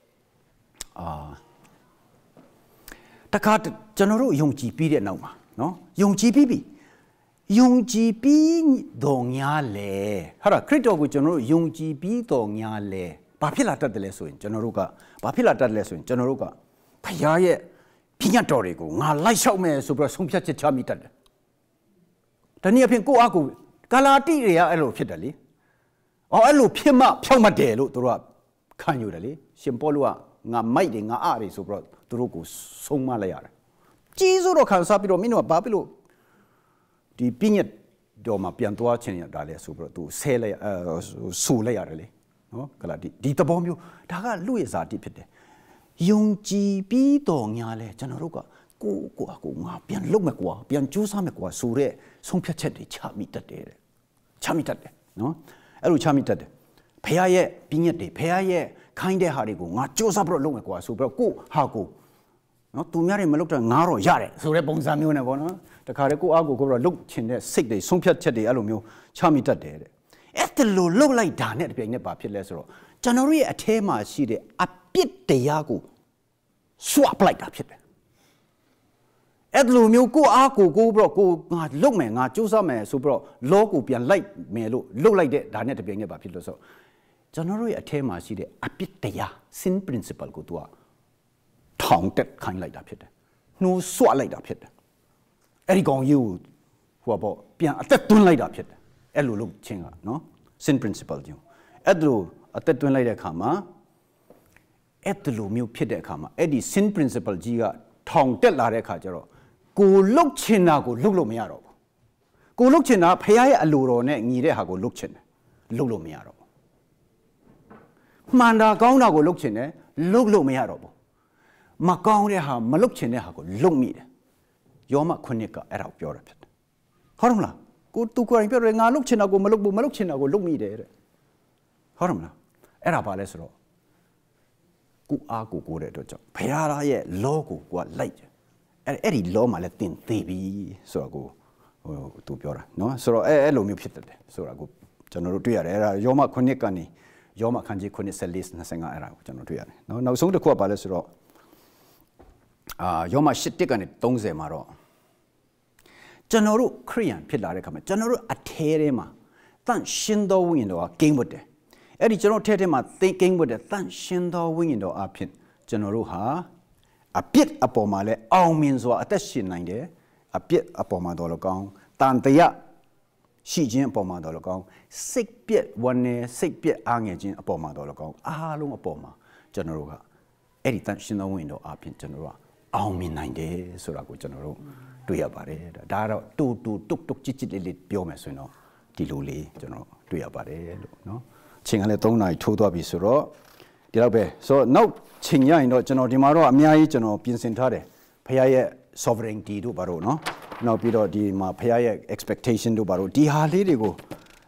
တခါကျွန်တော်တို့ယုံကြည်ပြီးတဲ့နောက်မှာနော်ယုံကြည်ပြီးပြီယုံကြည်ပြီးတော့ညာလေဟာခရစ်တော်ကိုကျွန်တော်တို့ယုံကြည်ပြီးတော့ညာလေဘာဖြစ်လာတတ်တယ်လဲဆိုရင်ကျွန်တော်တို့ကဘာဖြစ်လာတတ်တယ်လဲဆိုရင်ကျွန်တော်တို့ကဖခင်ရဲ့ပြညတ်တော်တွေကိုငါလိုက်လျှောက်မယ်ဆိုပြီးတော့ဆုံးဖြတ်ချက်ချမိတတ်တယ်တနည်းအားဖြင့်ကိုယ့်အကူဂလာတိတွေကအဲ့လိုဖြစ်တယ်လေအဲ့လိုဖြစ်မှဖြောက်မှတ်တယ်လို့သူတို့ကခံယူတယ်လေရှင်ပေါလုကငါမိုက်တယ်ငါအားတယ်ဆိုပြီးတော့သူတို့ကိုဆုံးမလိုက်ရတယ်ကြီးစိုးတော့ခံစားပြီးတော့မင်းတို့ကဘာဖြစ်လို့ဒီပြညတ်တော်မှာပြန်သွားချင်ရတာလဲဆိုပြီးတော့သူဆဲလိုက်ဆူလိုက်ရတယ်လေနော်ဂလာတိဒီသဘောမျိုးဒါကလူရဲ့ဇာတိဖြစ်တယ်ယုံကြည်ပြီးတော့ညာလဲကျွန်တော်တို့ကကိုငါပြန်လုပ်မယ်ကွာပြန်ကြိုးစားမယ်ကွာဆိုတဲ့ဆုံးဖြတ်ချက်တွေချမိတတ်တယ်ချမိတတ်တယ်နော်အဲ့လိုချမိတတ်တယ်ဖခင်ရဲ့ပြညတ်တွေဖခင်ရဲ့ခိုင်းတဲ့ဟာတွေကိုငါကြိုးစားပြီးတော့လုပ်မယ်ကွာဆိုပြီးတော့ကိုဟာကိုနော်သူများတွေမလုပ်တော့ငါတော့ရတယ်ဆိုတဲ့ပုံစံမျိုးနဲ့ပေါ့နော်တခါတည်းကိုအားကိုတော့လုပ်ချင်တဲ့စိတ်တွေဆုံးဖြတ်ချက်တွေအဲ့လိုမျိုးချမိတတ်တယ်တဲ့အဲ့ဒါလိုလုပ်လိုက်တာနဲ့တပြိုင်နက်ပါဖြစ်လဲဆိုတော့ကျွန်တော်တို့ရဲ့အထဲမှာရှိတဲ့အပြစ်တရားကိုစွပ်ပလိုက်တာဖြစ်တယ်အဲ့လိုမျိုးကိုအားကိုပြီးတော့ကိုငါလုပ်မယ်ငါစူးစမ်းမယ်ဆိုပြီးတော့လောကိုပြန်လိုက်မယ်လို့လုပ်လိုက်တဲ့ဒါနဲ့တပြိုင်နက်ပါဖြစ်လို့ဆိုကျွန်တော်တို့ရဲ့အထဲမှာရှိတဲ့အပြစ်တရား sin principle ကိုသူကထောင်တက်ခိုင်းလိုက်တာဖြစ်တယ်နှိုးဆွလိုက်တာဖြစ်တယ်အဲ့ဒီကောင်ကြီးကိုဟိုပေါ့ပြန်အသက်သွင်းလိုက်တာဖြစ်တယ်အဲ့လိုလုပ်ခြင်းကနော် sin principle ကြီးအဲ့လိုအသက်သွင်းလိုက်တဲ့အခါမှာအဲ့လိုမျိုးဖြစ်တဲ့အခါမှာအဲ့ဒီ sin principle ကြီးကထောင်တက်လာတဲ့အခါကျတော့ကိုလုတ်ချင်တာကိုလုတ်လို့မရတော့ဘူးကိုလုတ်ချင်တာဖခင်ရဲ့အလိုတော်နဲ့ညီတဲ့ဟာကိုလုတ်ချင်တယ်လုတ်လို့မရတော့ဘူးမှန်တာကောင်းတာကိုလုတ်ချင်တယ်လုတ်လို့မရတော့ဘူးမကောင်းတဲ့ဟာမလုတ်ချင်တဲ့ဟာကိုလုတ်မိတယ်ယောမ9ကအဲ့ဒါကိုပြောတာဖြစ်တယ်ဟုတ်တယ်မလားကိုသူကိုယ်တိုင်ပြောတယ်ငါလုတ်ချင်တာကိုမလုတ်ဘူးမလုတ်ချင်တာကိုလုတ်မိတယ်တဲ့ဟုတ်တယ်မလားအဲ့ဒါဘာလဲဆိုတော့ကိုအားကိုတဲ့အတွက်ကြောင့်ဘုရားရဲ့ law ကိုကလိုက်တယ်အဲ့ဒီ law မှာလည်းတင်သေးပြီဆိုတော့ကိုသူပြောတာနော်ဆိုတော့အဲ့လိုမျိုးဖြစ်တယ်ဆိုတာကိုကျွန်တော်တို့တွေ့ရတယ်အဲ့ဒါယောမ9ကနေယောမခန်းကြီး9 14 25အဲ့ဒါကိုကျွန်တော်တွေ့ရတယ်နော်နောက်ဆုံးတစ်ခုကဘာလဲဆိုတော့ယောမ8တက်ကနေ30မှာတော့ကျွန်တော်တို့ခရိယန်ဖြစ်လာတဲ့အခါမှာကျွန်တော်တို့အထဲထဲမှာတန့်ရှင်းသောဝိညာဉ်တော်ကကိန်းဝတ်တယ်အဲ့ဒီကျွန်တော်ထဲထဲမှာကိန်းဝတ်တဲ့တန့်ရှင်းသောဝိညာဉ်တော်အဖြစ်ကျွန်တော်တို့ဟာအပြစ်အပေါ်မှာလဲအောင်မြင်စွာအသက်ရှင်နိုင်တယ်အပြစ်အပေါ်မှာတော့လည်းကောင်းတန်တရားရှိခြင်းအပေါ်မှာတော့လည်းကောင်းစိတ်ပြည့်ဝမ်းနည်းစိတ်ပြည့်အားငယ်ခြင်းအပေါ်မှာတော့လည်းကောင်းအားလုံးအပေါ်မှာကျွန်တော်တို့ကအဲ့ဒီတန်ရှင်းသောဝိညာဉ်တော်အဖြစ်ကျွန်တော်တို့ကအောင်မြင်နိုင်တယ်ဆိုတာကိုကျွန်တော်တို့တွေ့ရပါတယ်ဒါကတော့တူတုတ်ချစ်လေးပြောမယ်ဆိုရင်တော့ဒီလိုလေးကျွန်တော်တွေ့ရပါတယ်လို့နော်ချိန်ကလည်း3နာရီထိုးသွားပြီဆိုတော့ဒီလောက်ပဲဆိုတော့နောက်ချိန်ရရင်တော့ကျွန်တော်ဒီမှာတော့အများကြီးကျွန်တော်ပြင်ဆင်ထားတယ်ဖခင်ရဲ့ sovereignty တို့ဘာလို့နော်နောက်ပြီးတော့ဒီမှာဖခင်ရဲ့ expectation တို့ဘာလို့ဒီဟာလေးတွေကို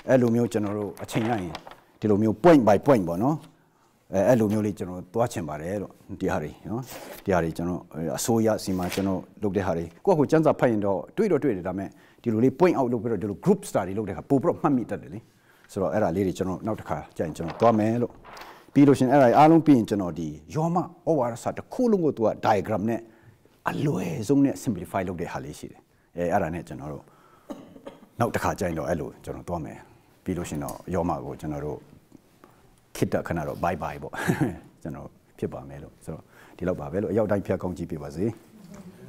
အဲ့လိုမျိုးကျွန်တော်တို့အချိန်ရရင်ဒီလိုမျိုး point by point ပေါ့နော်အဲ့လိုမျိုးလေးကျွန်တော်သွားချင်ပါတယ်လို့ဒီဟာတွေနော်ဒီဟာတွေကျွန်တော်အစိုးရစီမံကျွန်တော်လုပ်တဲ့ဟာတွေကိုယ့်ကိုစံစာဖတ်ရင်တော့တွေ့တယ်ဒါပေမဲ့ဒီလိုလေး point out လုပ်ပြီးတော့ဒီလို group study လုပ်တဲ့ဟာပို့ပြီးတော့မှတ်မိတတ်တယ်လေဆိုတော့အဲ့ဒါလေးတွေကျွန်တော်နောက်တစ်ခါကြာရင်ကျွန်တော်သွားမယ်လို့ပြီးလို့ရှင်အဲ့ဒါအားလုံးပြီးရင်ကျွန်တော်ဒီယောမဩဝါဒစာတစ်ခုလုံးကိုသူက diagram နဲ့အလွယ်ဆုံးနဲ့ simplify လုပ်တဲ့ဟာလေးရှိတယ်အဲ့ဒါနဲ့ကျွန်တော်တို့နောက်တစ်ခါကြာရင်တော့အဲ့လိုကျွန်တော်သွားမယ်ပြီးလို့ရှင်တော့ယောမကိုကျွန်တော်တို့ခိတ္တခဏတော့ bye bye ပေါ့ကျွန်တော်ဖြစ်ပါမယ်လို့ဆိုတော့ဒီလောက်ပါပဲလို့အရောက်တိုင်းဖျက်ကောင်းကြည့်ပြပါစေ